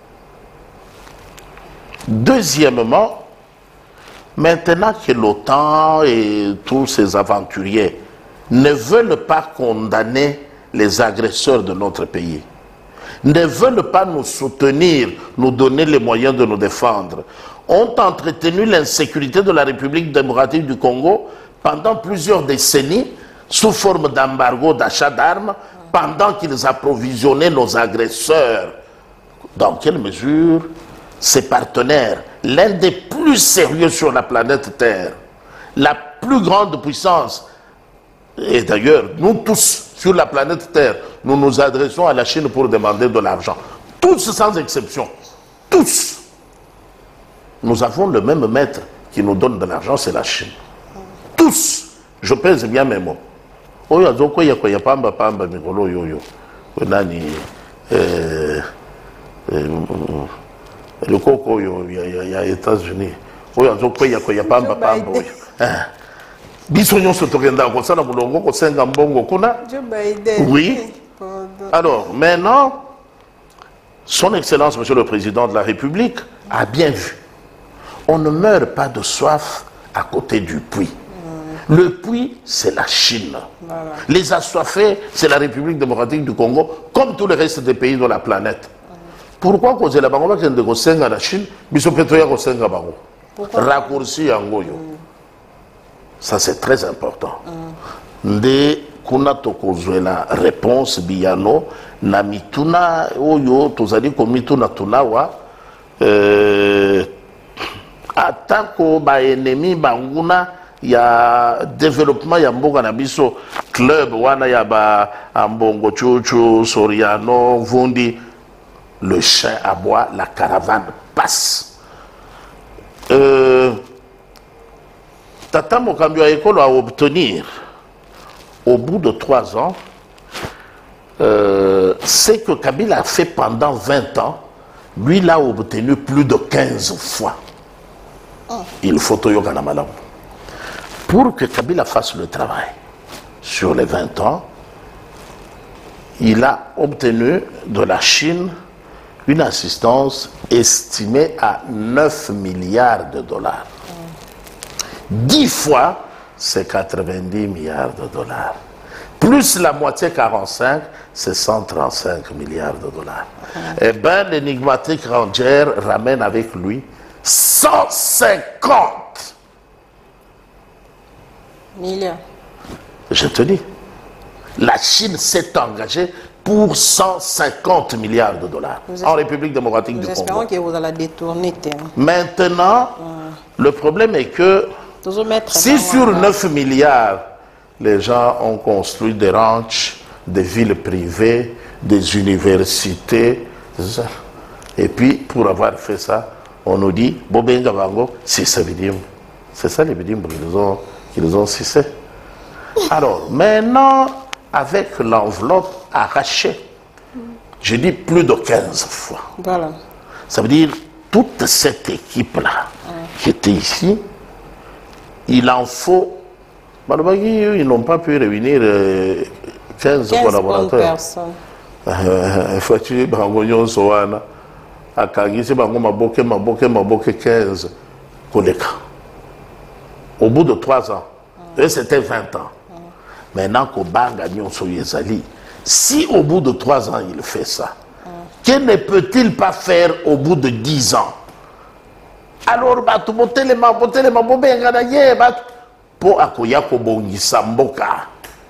D: Deuxièmement, maintenant que l'OTAN et tous ces aventuriers ne veulent pas condamner les agresseurs de notre pays, ne veulent pas nous soutenir, nous donner les moyens de nous défendre, ont entretenu l'insécurité de la République démocratique du Congo pendant plusieurs décennies sous forme d'embargo d'achat d'armes, pendant qu'ils approvisionnaient nos agresseurs. Dans quelle mesure ces partenaires, l'un des plus sérieux sur la planète Terre, la plus grande puissance, et d'ailleurs nous tous sur la planète Terre, nous nous adressons à la Chine pour demander de l'argent. Tous sans exception. Tous. Nous avons le même maître qui nous donne de l'argent, c'est la Chine. Tous. Je pèse bien mes mots. Oyo azoko ya koya pamba pamba mikolo yoyo. Nani euh le coco yo ya États-Unis. Oyo azoko ya koya pamba pamba oyo. Biso nyonso tokenda kosala mulongo kosenga mbongo kuna. Oui. Alors, maintenant, son Excellence, Monsieur le Président de la République, a bien vu. On ne meurt pas de soif à côté du puits. Mmh. Le puits, c'est la Chine. Voilà. Les assoiffés, c'est la République démocratique du Congo, comme tous les restes des pays de la planète. Mmh. Pourquoi causer la bango qui est de la Chine, biso petoya kosenga bango. Raccourci en goyo. Ça, c'est très important. Nde kuna tokozwela réponse biyano na mituna oyo tozali ko mituna tunawa euh atako ba ennemi banguna ya développement ya mboka na biso club wana ya ba ambongo chuchu Soriano Vundi, le chien aboie, la caravane passe. Euh Tata Mokambi Ekolo a obtenir, au bout de trois ans, euh, ce que Kabila a fait pendant vingt ans, lui l'a obtenu plus de quinze fois. Oh. Il faut Toyokana Malam. Pour que Kabila fasse le travail sur les vingt ans, il a obtenu de la Chine une assistance estimée à neuf milliards de dollars. dix fois, c'est quatre-vingt-dix milliards de dollars. Plus la moitié, quarante-cinq, c'est cent trente-cinq milliards de dollars. Mmh. Eh bien, l'énigmatique Ranger ramène avec lui cent cinquante
C: milliards.
D: Je te dis, la Chine s'est engagée pour cent cinquante milliards de dollars vous en République démocratique du Congo. Nous
C: espérons que vous allez détourner.
D: Maintenant, mmh. le problème est que si sur neuf milliards, les gens ont construit des ranchs, des villes privées, des universités, et puis pour avoir fait ça, on nous dit, Bobenga Bango, c'est ça les bidim. C'est ça les bidim qu'ils ont, qu'ils ont cessé. Alors, maintenant, avec l'enveloppe arrachée Je dis plus de quinze fois.
C: Voilà.
D: Ça veut dire toute cette équipe-là ouais. qui était ici, il en faut. Ils n'ont pas pu réunir quinze, quinze collaborateurs. Effectivement, quinze collègues. Au bout de trois ans, et c'était vingt ans. Maintenant, Kobanga Nyonso Yezali, si au bout de trois ans il fait ça, que ne peut-il pas faire au bout de dix ans? Alors, tu peux te le pour akoya kobongisa mboka.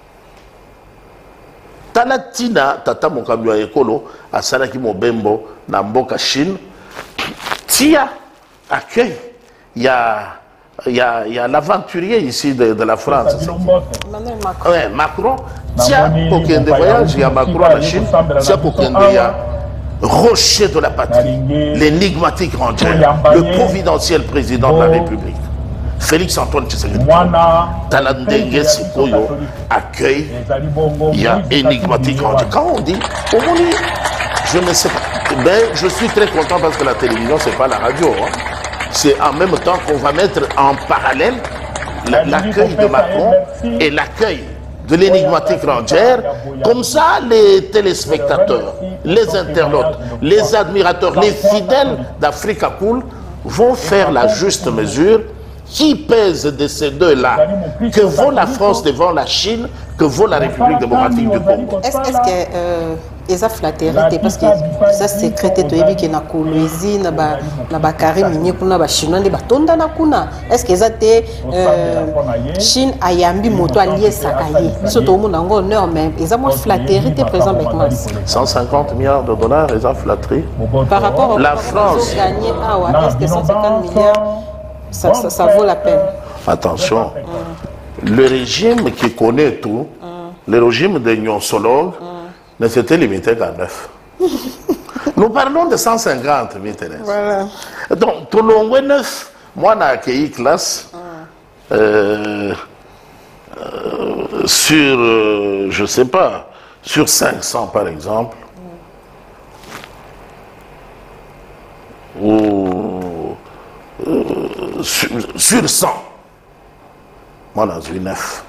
D: Talatina tata mokambi wa ekolo asalaki mobembo na mboka Chine. Tia accueil. Il y a il y a il y a l'aventurier ici de, de la France.
C: Emmanuel Macron.
D: Ouais, Macron. Tia aucun de voyage, il y a Macron à la Chine. Tia aucun de ya rocher de la patrie, l'énigmatique rangeur, le providentiel président de la République. Félix Antoine Tshisekedi Talandenge Sikoyo accueille, il y a énigmatique. Quand on dit, au moment, je ne sais pas, ben, je suis très content parce que la télévision, c'est pas la radio. Hein. C'est en même temps qu'on va mettre en parallèle l'accueil de Macron et l'accueil de l'énigmatique Ranger. Comme ça, les téléspectateurs, les internautes, les admirateurs, les fidèles d'Africa Cool vont faire la juste mesure. Qui pèse de ces deux-là? Que vaut la France devant la Chine? Que vaut la République démocratique du Congo?
C: Est-ce est que euh, ils ont flatté parce que ça c'est créé de Ebi qui na Kolwezi na ba na ba Karim Mini kuna ba Chinois ba tonda na kuna. Est-ce que ça été Chine ayambi moto allié sakaye? Surtout mon ango honneur même ils ont flatté présent avec moi.
D: cent cinquante milliards de dollars ils ont flatté.
C: Par rapport
D: la France
C: gagné ah est-ce que cent cinquante milliards Ça, ça, ça vaut la peine.
D: Attention, mm. le régime qui connaît tout, mm. le régime des nyonsologues, mm. ne s'était limité qu'à neuf. Nous parlons de cent cinquante, mi Thérèse. Voilà. Donc, tout le long neuf, moi, j'ai accueilli classe mm. euh, euh, sur, euh, je ne sais pas, sur cinq cents par exemple, mm. ou Euh, sur, sur cent, moi j'en ai neuf.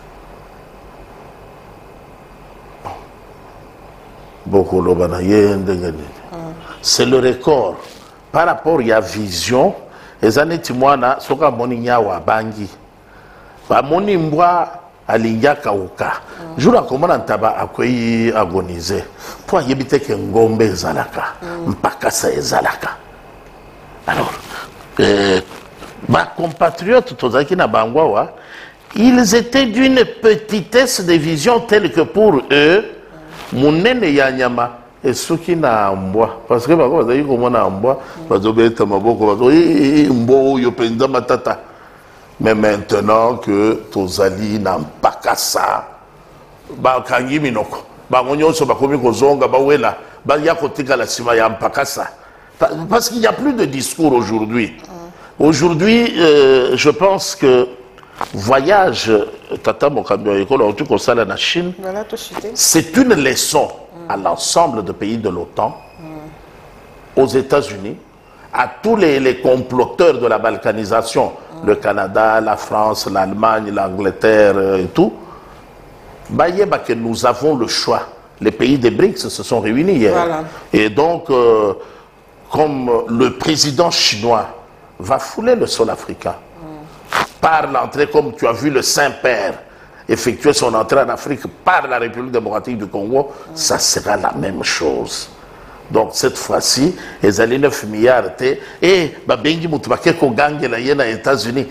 D: C'est le record. Par rapport à la vision, les années Timwana, soka moninya wa bangi. Ba monimbwa alinga kauka. Jura komona ntaba akoyi agoniser. Pour yebite ke ngombe zalaka, mpaka sa ezalaka. Alors, Euh, ma compatriote Tozaki Nabangwawa, ils étaient d'une petitesse de vision telle que pour eux, Mounene Yanyama et Suki na Mboa. Parce que vous avez dit comment na Mboa, vous avez dit Maboko, Mbo Yopenda Matata. Mais maintenant que Tozali n'a pas qu'à ça, Bakangi Minoko, Bangonyo Sobakomi Kozonga, Bawela, Bayakotika la Sima Yampakasa. Parce qu'il n'y a plus de discours aujourd'hui. Aujourd'hui, euh, je pense que voyage Tata Mokambi École, en tout cas ça la Chine, c'est une leçon à l'ensemble des pays de l'OTAN, aux États-Unis, à tous les, les comploteurs de la balkanisation, le Canada, la France, l'Allemagne, l'Angleterre et tout. Bayeba que nous avons le choix. Les pays des BRICS se sont réunis hier. Voilà. Et donc, euh, comme le président chinois va fouler le sol africain mm. par l'entrée, comme tu as vu le Saint-Père effectuer son entrée en Afrique par la République démocratique du Congo, mm. ça sera la même chose. Donc cette fois-ci, les alliés neuf milliards étaient et babengi mutubake ko gange la yena États-Unis.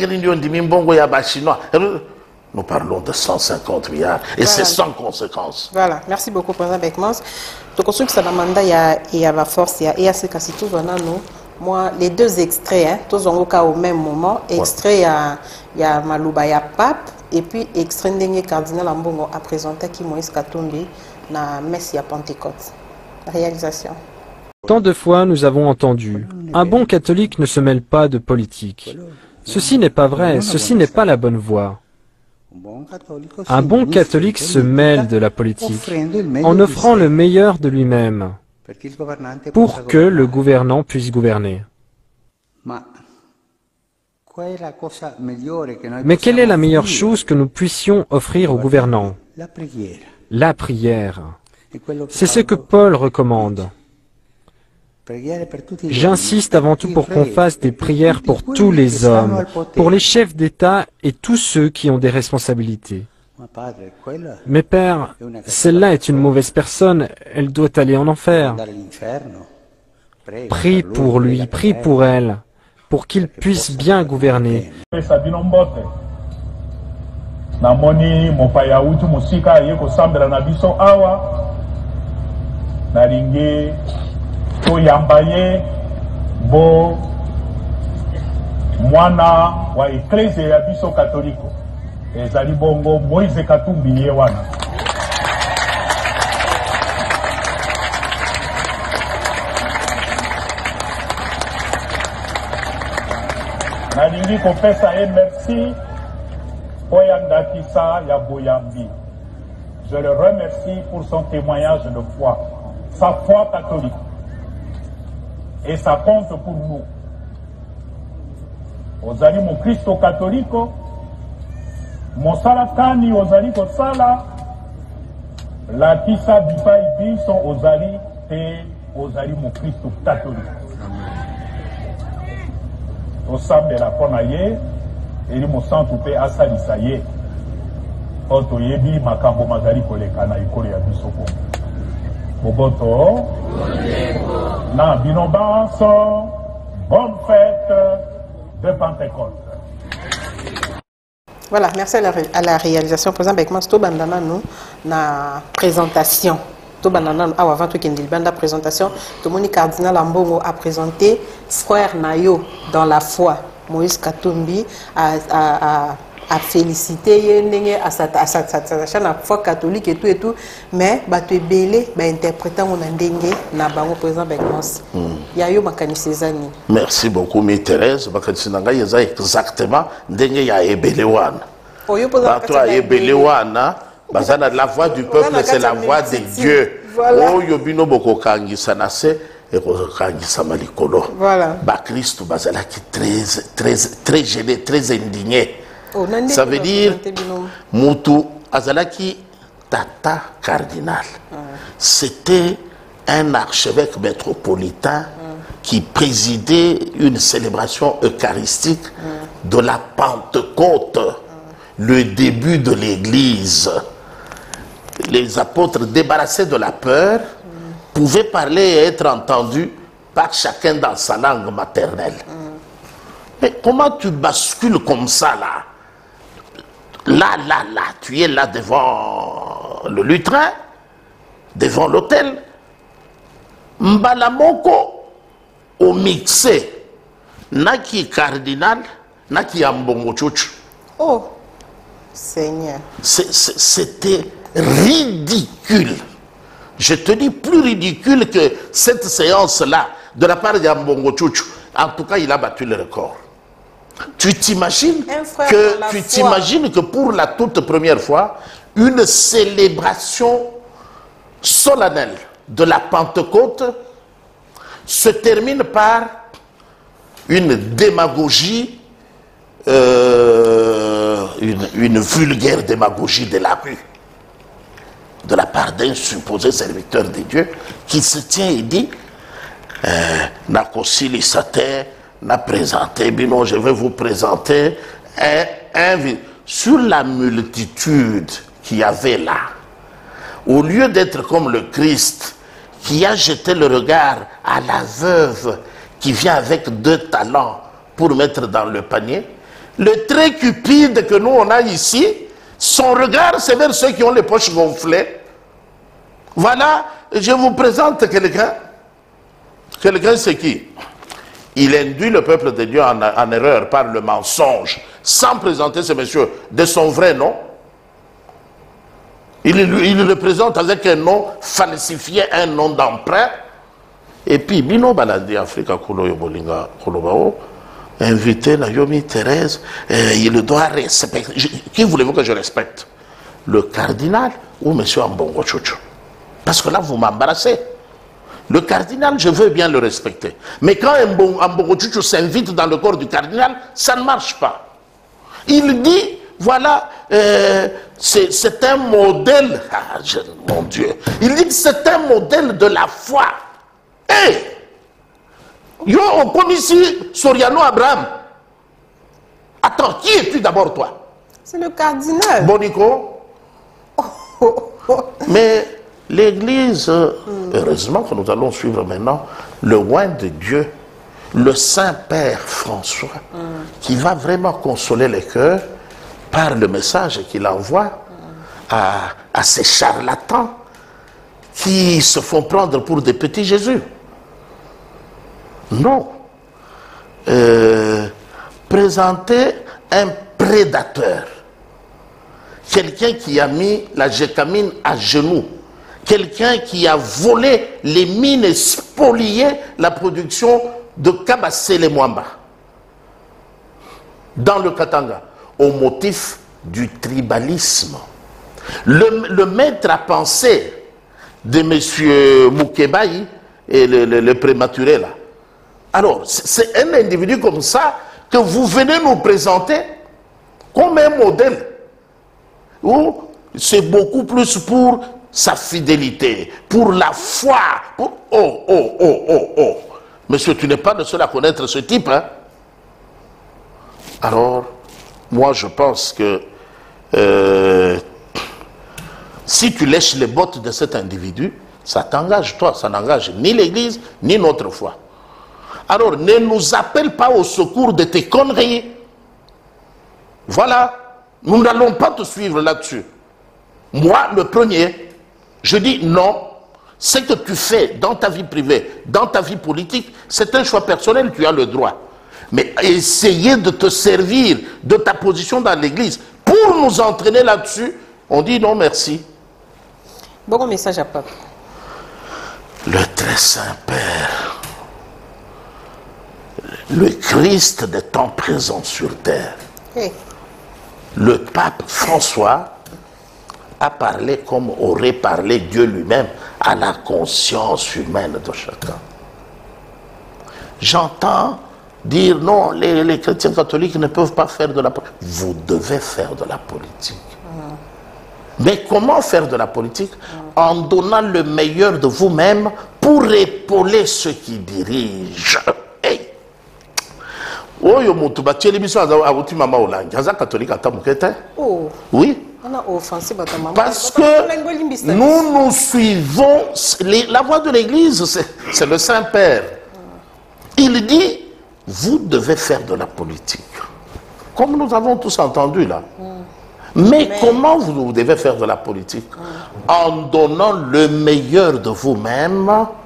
D: Nous parlons de cent cinquante milliards et voilà. C'est sans conséquence.
C: Voilà, merci beaucoup, Président Beckmans. Donc, on sait que ça demande, il y a la force, il y a E A C Kassitou, moi, les deux extraits, hein, tous ont au même moment. Extrait, il y a Malouba, il y a Pape, et puis extrait de Cardinal Ambongo a présenté qui Moïse Katumbi na messe à Pentecôte. Réalisation.
E: Tant de fois, nous avons entendu « Un bon catholique ne se mêle pas de politique ». Ceci n'est pas vrai, ceci n'est pas la bonne voie. Un bon catholique se mêle de la politique en offrant le meilleur de lui-même. pour que le gouvernant puisse gouverner. Mais quelle est la meilleure chose que nous puissions offrir aux gouvernants? La prière. C'est ce que Paul recommande. J'insiste avant tout pour qu'on fasse des prières pour tous les hommes, pour les chefs d'État et tous ceux qui ont des responsabilités. Mais Père, celle-là est une mauvaise personne, elle doit aller en enfer. Prie pour lui, prie pour elle, pour qu'il puisse bien gouverner.
F: Namoni mopaya utu musika yeko sambela na biso awa nalingi to yambaye bo mwana wa eklezia ya biso katoliko ezali bongo Moïse Katumbi ye wana nalingi kopesa ye merci. Je le remercie pour son témoignage de foi, sa foi catholique. Et ça compte pour nous. Ozali mon Christo catholique, mon salakani ozali ko sala, la kisa bipa ibi son ozali et ozali mon Christo catholique. Au sam de la ponaye. Eli mosantu pe asalisa ye oto yebi makambo mazali koleka na ikolo ya biso ko boboto na bino banso bonne fête de Pentecôte.
C: Voilà, merci à la, ré à la réalisation. Président Bekman, sto bandana nous na présentation. To bandana nous avant tout qu'il banda présentation. Tout moni cardinal Ambongo a présenté frère Nayo dans la foi. Moïse Katumbi a, a, a, a félicité à sa chaîne à foi catholique et tout et tout, mais bah tu es belé, bah interprétant on a dengue na bango président Bekmans. Yayo makani Césani.
D: Merci beaucoup, mais Thérèse, makani sinanga yeza exactement dengue ya ebelewana.
C: Oyo président
D: toi ebelewana, bazana la voix du peuple, c'est la voix de Dieu. Oyo bino boko kangi sanase.
C: Voilà.
D: Bah, Christ bazalaki très, très, très gêné, très indigné.
C: Oh,
D: ça veut dire, Moutou Azalaki Tata cardinal. Ah. C'était un archevêque métropolitain ah. qui présidait une célébration eucharistique ah. de la Pentecôte, ah. le début de l'Église. Les apôtres débarrassés de la peur pouvaient parler et être entendus par chacun dans sa langue maternelle. Mm. Mais comment tu bascules comme ça là? Là, là, là, tu es là devant le lutrin, devant l'autel. Mbalamoko au mixé, naki cardinal, naki ambongo chuchu.
C: Oh, Seigneur.
D: C'était ridicule. Je te dis plus ridicule que cette séance-là de la part d'Ambongo Chouchou. En tout cas, il a battu le record. Tu t'imagines que, tu t'imagines que pour la toute première fois, une célébration solennelle de la Pentecôte se termine par une démagogie, euh, une, une vulgaire démagogie de la rue, de la part d'un supposé serviteur de Dieu qui se tient et dit euh, n'a concilisateur, n'a présenté, bino, je vais vous présenter un, un, sur la multitude qu'il y avait là. Au lieu d'être comme le Christ qui a jeté le regard à la veuve qui vient avec deux talents pour mettre dans le panier, le très cupide que nous on a ici, son regard, c'est vers ceux qui ont les poches gonflées. Voilà, je vous présente quelqu'un. Quelqu'un, c'est qui? Il induit le peuple de Dieu en, en erreur par le mensonge, sans présenter ce monsieur de son vrai nom. Il, il le présente avec un nom falsifié, un nom d'emprunt. Et puis, Bino Baladi, Africa Kulo Bolinga Kolobao, invité Naomi Thérèse, euh, il doit respecter. Je, qui voulez-vous que je respecte? Le cardinal ou M. Ambongo Chouchou? Parce que là, vous m'embarrassez. Le cardinal, je veux bien le respecter. Mais quand un Mbogochuchu s'invite dans le corps du cardinal, ça ne marche pas. Il dit, voilà, euh, c'est un modèle, ah, je, mon Dieu, il dit que c'est un modèle de la foi. Hé, hey, yo, on connaît ici Soriano Abraham. Attends, qui es-tu d'abord, toi?
C: C'est le cardinal.
D: Bonico.
C: Oh, oh, oh.
D: Mais l'Église, mm. heureusement que nous allons suivre maintenant le roi de Dieu, le Saint-Père François, mm. qui va vraiment consoler les cœurs par le message qu'il envoie mm. à, à ces charlatans qui se font prendre pour des petits Jésus. Non. Euh, présenter un prédateur, quelqu'un qui a mis la Gécamine à genoux, quelqu'un qui a volé les mines et spolié la production de Kabasele Mwamba dans le Katanga, au motif du tribalisme. Le, le maître à penser de M. Moukebaï et le, le, le prématuré là. Alors, c'est un individu comme ça que vous venez nous présenter comme un modèle, où c'est beaucoup plus pour sa fidélité, pour la foi, pour... Oh, oh, oh, oh, oh. Monsieur, tu n'es pas le seul à connaître ce type, hein? Alors, moi je pense que euh, si tu lèches les bottes de cet individu, ça t'engage toi, ça n'engage ni l'Église, ni notre foi. Alors, ne nous appelle pas au secours de tes conneries. Voilà, nous n'allons pas te suivre là-dessus. Moi, le premier, je dis non. Ce que tu fais dans ta vie privée, dans ta vie politique, c'est un choix personnel, tu as le droit. Mais essayer de te servir de ta position dans l'Église pour nous entraîner là-dessus, on dit non merci.
C: Bon message à Papa.
D: Le très Saint-Père, le Christ des temps présents sur terre,
C: hey.
D: Le pape François a parlé comme aurait parlé Dieu lui-même à la conscience humaine de chacun. J'entends dire non, les, les chrétiens catholiques ne peuvent pas faire de la politique. Vous devez faire de la politique. Mmh. Mais comment faire de la politique? Mmh. En donnant le meilleur de vous-même pour épauler ceux qui dirigent. Hey. Oh, oui. Parce que nous nous suivons les, la voie de l'Église, c'est le Saint-Père. Il dit, vous devez faire de la politique. Comme nous avons tous entendu là. Mais, Mais comment vous devez faire de la politique? En donnant le meilleur de vous-même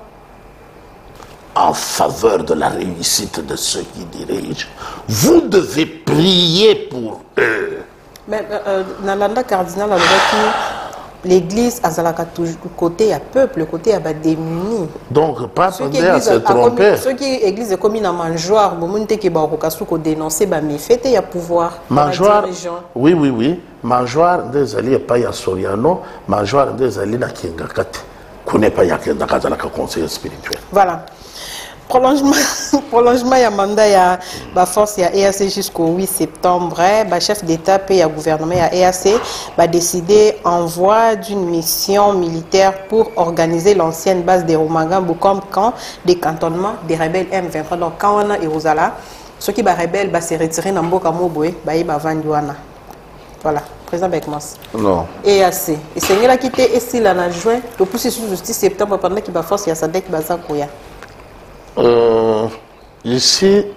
D: en faveur de la réussite de ceux qui dirigent. Vous devez prier pour eux.
C: Mais euh, Nalanda Cardinal a dit l'Église a toujours côté à peuple, côté à démunis.
D: Donc, pas attendre à se tromper.
C: Ceux qui Église est comme une mangeoire, bon qui ba ko dénoncer ba méfait et à pouvoir.
D: Mangeoire. Oui oui oui. Mangeoire des alliés pas ya Soriano, mangeoire des alliés na Kingakate. Connaît pas ya Kingakate la conseiller spirituel.
C: Voilà. Prolongement, prolongement, il y a mandat, il y a la force, il y a E A C jusqu'au huit septembre. Le chef d'État et le gouvernement, il y a E A C, va décider envoi d'une mission militaire pour organiser l'ancienne base des Romangambo comme camp des cantonnements des rebelles M vingt-trois. Donc, quand on a Irozala, ceux qui sont rebelles vont se retirer dans Mboka Mobwe, ils vont vendre. Voilà, président Bekmos.
D: Non.
C: E A C. Et c'est là qui était ici, là, en juin, le plus c'est le six septembre, pendant qu'il va force, il y a Sadek Bazakoya.
D: Euh, ici,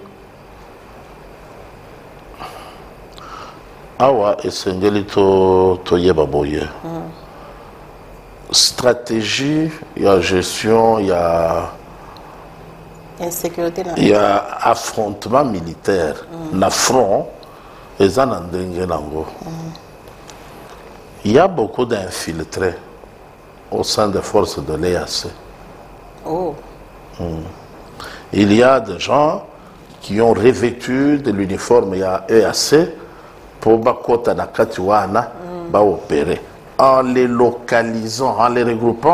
D: awa esengeli to toyeba boye. Stratégie, il y a gestion, il y a
C: insécurité,
D: il y a affrontement militaire. Mm. Na front, et ça n'en nango. Il y a beaucoup d'infiltrés au sein des forces de l'E A C.
C: Oh.
D: Mm. Il y a des gens qui ont revêtu de l'uniforme E A C pour bakota na katiwana ba opérer. En les localisant, en les regroupant,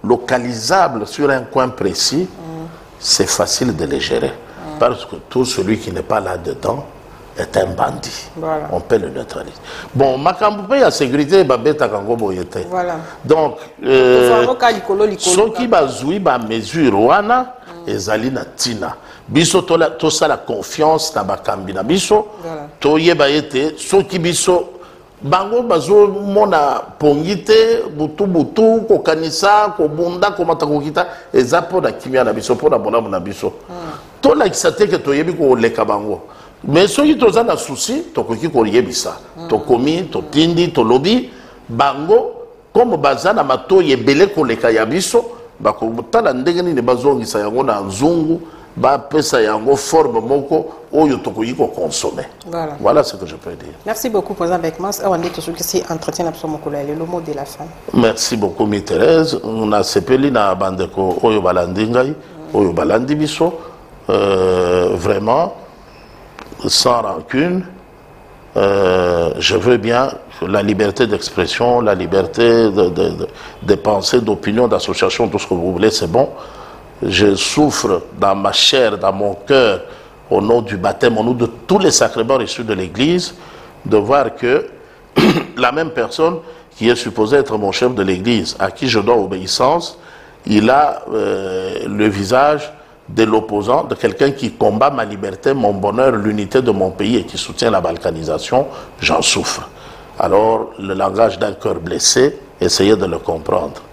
D: localisables sur un coin précis, mm. c'est facile de les gérer. Mm. Parce que tout celui qui n'est pas là-dedans est un bandit. Voilà. On peut le neutraliser. Bon, Makamboupé, il y a sécurité, Babeta Kangobo était. Voilà. Donc, euh, ceux qui bazoui, ba mesure, wana, ezali na tina. Biso to la to ça la confiance na bakambi na biso. To yeba yete, ceux qui biso bango bazo mona pongite butu butu ko kanisa ko bunda ko mata ko kita ezapo na kimia na biso po na bona na biso. To la kisate ke to yebi ko leka bango. Mais ceux qui ont un souci, to koki ko yebisa. To komi, to tindi, to lobby, bango comme bazana mato yebele ko leka ya biso, ba ko tala ndenge ni bazongi sa yango na nzungu, ba pesa yango forme moko oyo to koki ko consommer. Voilà. Voilà ce que je peux dire.
C: Merci beaucoup président Beckmans. On est toujours ici entretien absolument le mot de la fin.
D: Merci beaucoup mi Thérèse. On a sepeli na bandeko oyo balandi ngai, oyo balandi biso. Euh, vraiment sans rancune, euh, je veux bien la liberté d'expression, la liberté de, de, de, de pensée, d'opinion, d'association, tout ce que vous voulez, c'est bon. Je souffre dans ma chair, dans mon cœur, au nom du baptême, au nom de tous les sacrements reçus de l'Église, de voir que la même personne qui est supposée être mon chef de l'Église, à qui je dois obéissance, il a euh, le visage de l'opposant, de quelqu'un qui combat ma liberté, mon bonheur, l'unité de mon pays et qui soutient la balkanisation, j'en souffre. Alors, le langage d'un cœur blessé, essayez de le comprendre.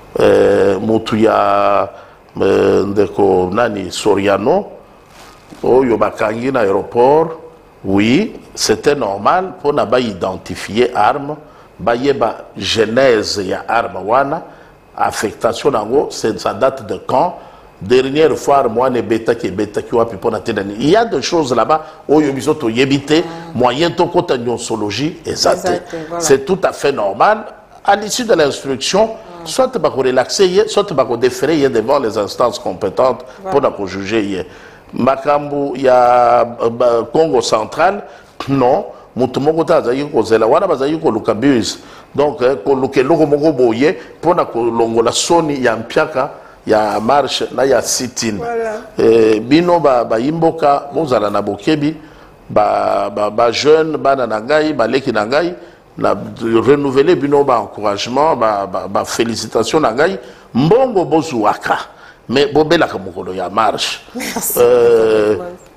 D: Moutouya Ndeko Nani Soriano, au Yobakangi, l'aéroport, oui, c'était normal pour n'a pas identifier armes, ba genèse ya arme wana, affectation nango, ça date de quand? Dernière fois, moi, les bêta qui est bêta qui il y a des choses là-bas où il y a moyen de côté exact. C'est tout à fait normal. À l'issue de l'instruction, mm. soit tu vas relaxer, soit tu vas déférer devant les instances compétentes voilà. pour juger. Makambu, il y a Congo central, non. Mutumoko azayi kozela wana bazayi ko lukabus. Donc, ko lukeloko moko boye pour na ko longola soni ya mpiaka. Il y a marche, là il y a sit-in. Voilà. Bino ba ba imboka, bozala na bokebi, ba ba ba jeune, ba nangai, ba leki nangai, na renouveler bino ba encouragement, ba ba, ba félicitations nangai, mbongo bozuaka. Mais bobela kamukolo ya marche. Euh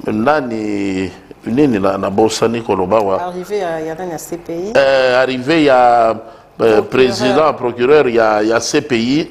D: nani nini na na bosani koloba wa.
C: Arrivé à y a dans C P I.
D: Euh arrivé il y a euh, président procureur il y a il y a C P I.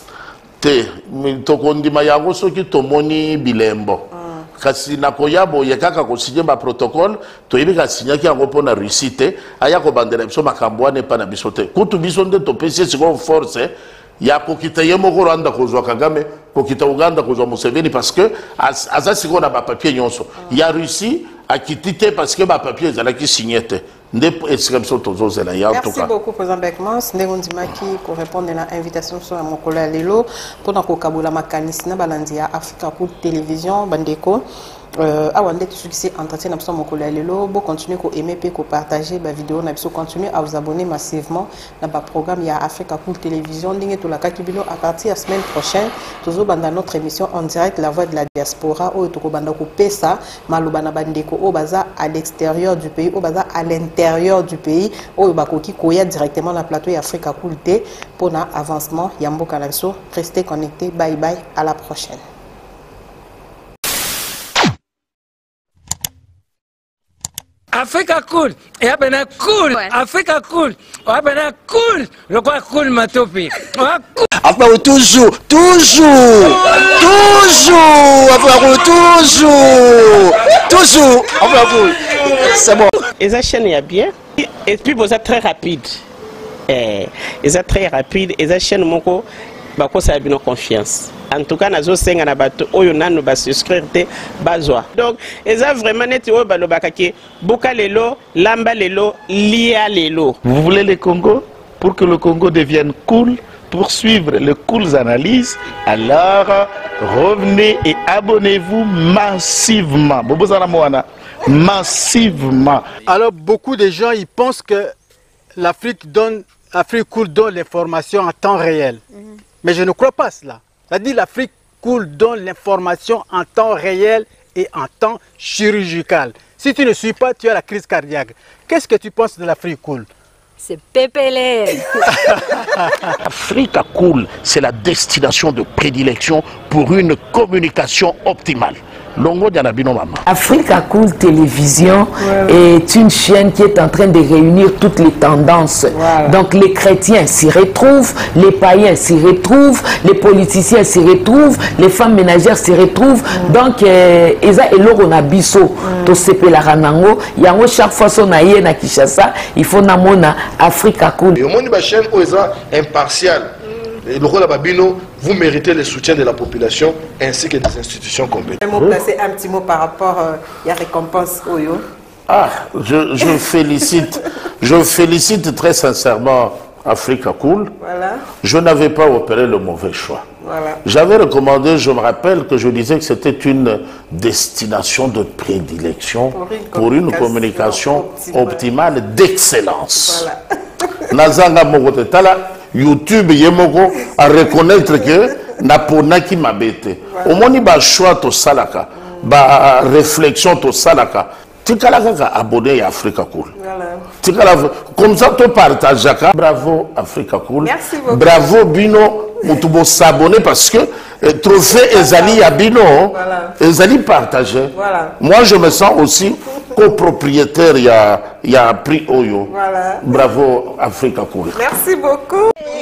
D: Te tokondima yango soki tomoni bilembo kasi nakoyabo yekaka ko signer ba protocole to yebika signaki yango pona Russie te aya ko bandela biso makambo ane pa na biso te kutu biso nde to pesi siko force ya kokita yemo ko Rwanda ko zwa Kagame kokita Uganda ko zwa Museveni parce que aza siko na ba papier nyonso ya Russie akitite parce que ba papier ezala ki signé te. Merci
C: beaucoup, président Beckmans. Ndengondimaki pour répondre à l'invitation sur mon collègue Lelo pour nous Kabula Makanisina Balandia Africa Cool Télévision Bandeko. Euh, ah, on est succès entretien avec mon collègue Lelo. Bon, continuez à aimer et à partager la vidéo. Nous continuez à vous abonner massivement dans le programme ya Africa Cool Télévision. Dingue tout la Kakibino à partir de la semaine prochaine. Toujours dans notre émission en direct La Voix de la Diaspora. Au Toko Bandako Pesa, Malubana Bandeko au Baza à l'extérieur du pays, au Baza à l'intérieur du pays. Au Bakoki Koya directement dans le plateau Africa Cool T pour un avancement. Yambo Kalanso. Restez connectés. Bye bye. À la prochaine.
G: Africa Cool, et abena cool, ouais. Africa Cool, abena cool, le quoi cool matopi.
H: Africa toujours, toujours, toujours, Africa toujours, toujours, Africa Cool. C'est bon.
I: Et ça chaîne est bien, et puis vous êtes très rapide. Et ça très rapide, et ça chaîne moko, bah quoi ça a bien confiance. En tout cas, nazo senga na bato oyo nanu ba souscrire te bazwa. Donc, eza vraiment neti oyo balobaka ke boka lelo, lamba lelo, lia lelo.
J: Vous voulez le Congo pour que le Congo devienne cool, pour suivre les cool analyses, alors revenez et abonnez-vous massivement. Massivement.
K: Alors beaucoup de gens ils pensent que l'Afrique donne, Afrique Cool donne les formations en temps réel. Mm-hmm. Mais je ne crois pas cela. C'est-à-dire l'Afrique Cool donne l'information en temps réel et en temps chirurgical. Si tu ne suis pas, tu as la crise cardiaque. Qu'est-ce que tu penses de l'Afrique Cool?
L: C'est Pépélé.
J: Africa Cool, c'est la destination de prédilection pour une communication optimale. Longo Dianabino Mama.
M: Africa Cool Télévision ouais, ouais. est une chaîne qui est en train de réunir toutes les tendances. Voilà. Donc les chrétiens s'y retrouvent, les païens s'y retrouvent, les politiciens s'y retrouvent, les femmes ménagères s'y retrouvent. Mm. Donc, Eza et Loro Nabiso, to sepe la ranango, yango chaque fois son aïe na Kinshasa, il faut namona Africa Cool.
N: Et au monde de la chaîne, Oeza impartial. Et le rôle Babino, vous méritez le soutien de la population ainsi que des institutions compétentes.
C: Un mot placé, un petit mot par rapport à la récompense Oyo.
D: Ah, je, je félicite, je félicite très sincèrement Africa Cool. Voilà. Je n'avais pas opéré le mauvais choix. Voilà. J'avais recommandé, je me rappelle que je disais que c'était une destination de prédilection pour une communication, pour une communication optimale, optimale d'excellence. Voilà. Nazanga Mogotala. YouTube yemoko à reconnaître que napona qui m'a bêté. Au moins il ba choix to salaka, ba réflexion to salaka. Tu kalaka abonné à Africa Cool. Tu kalaka comme ça tu partages. Bravo Africa Cool.
C: Merci beaucoup.
D: Bravo Bino, mutubo s'abonner parce que trophée Ezali à Bino, Ezali partagé. Voilà. Moi je me sens aussi copropriétaire, il y a, il y a un prix Oyo. Voilà. Bravo Africa Cool.
C: Merci beaucoup.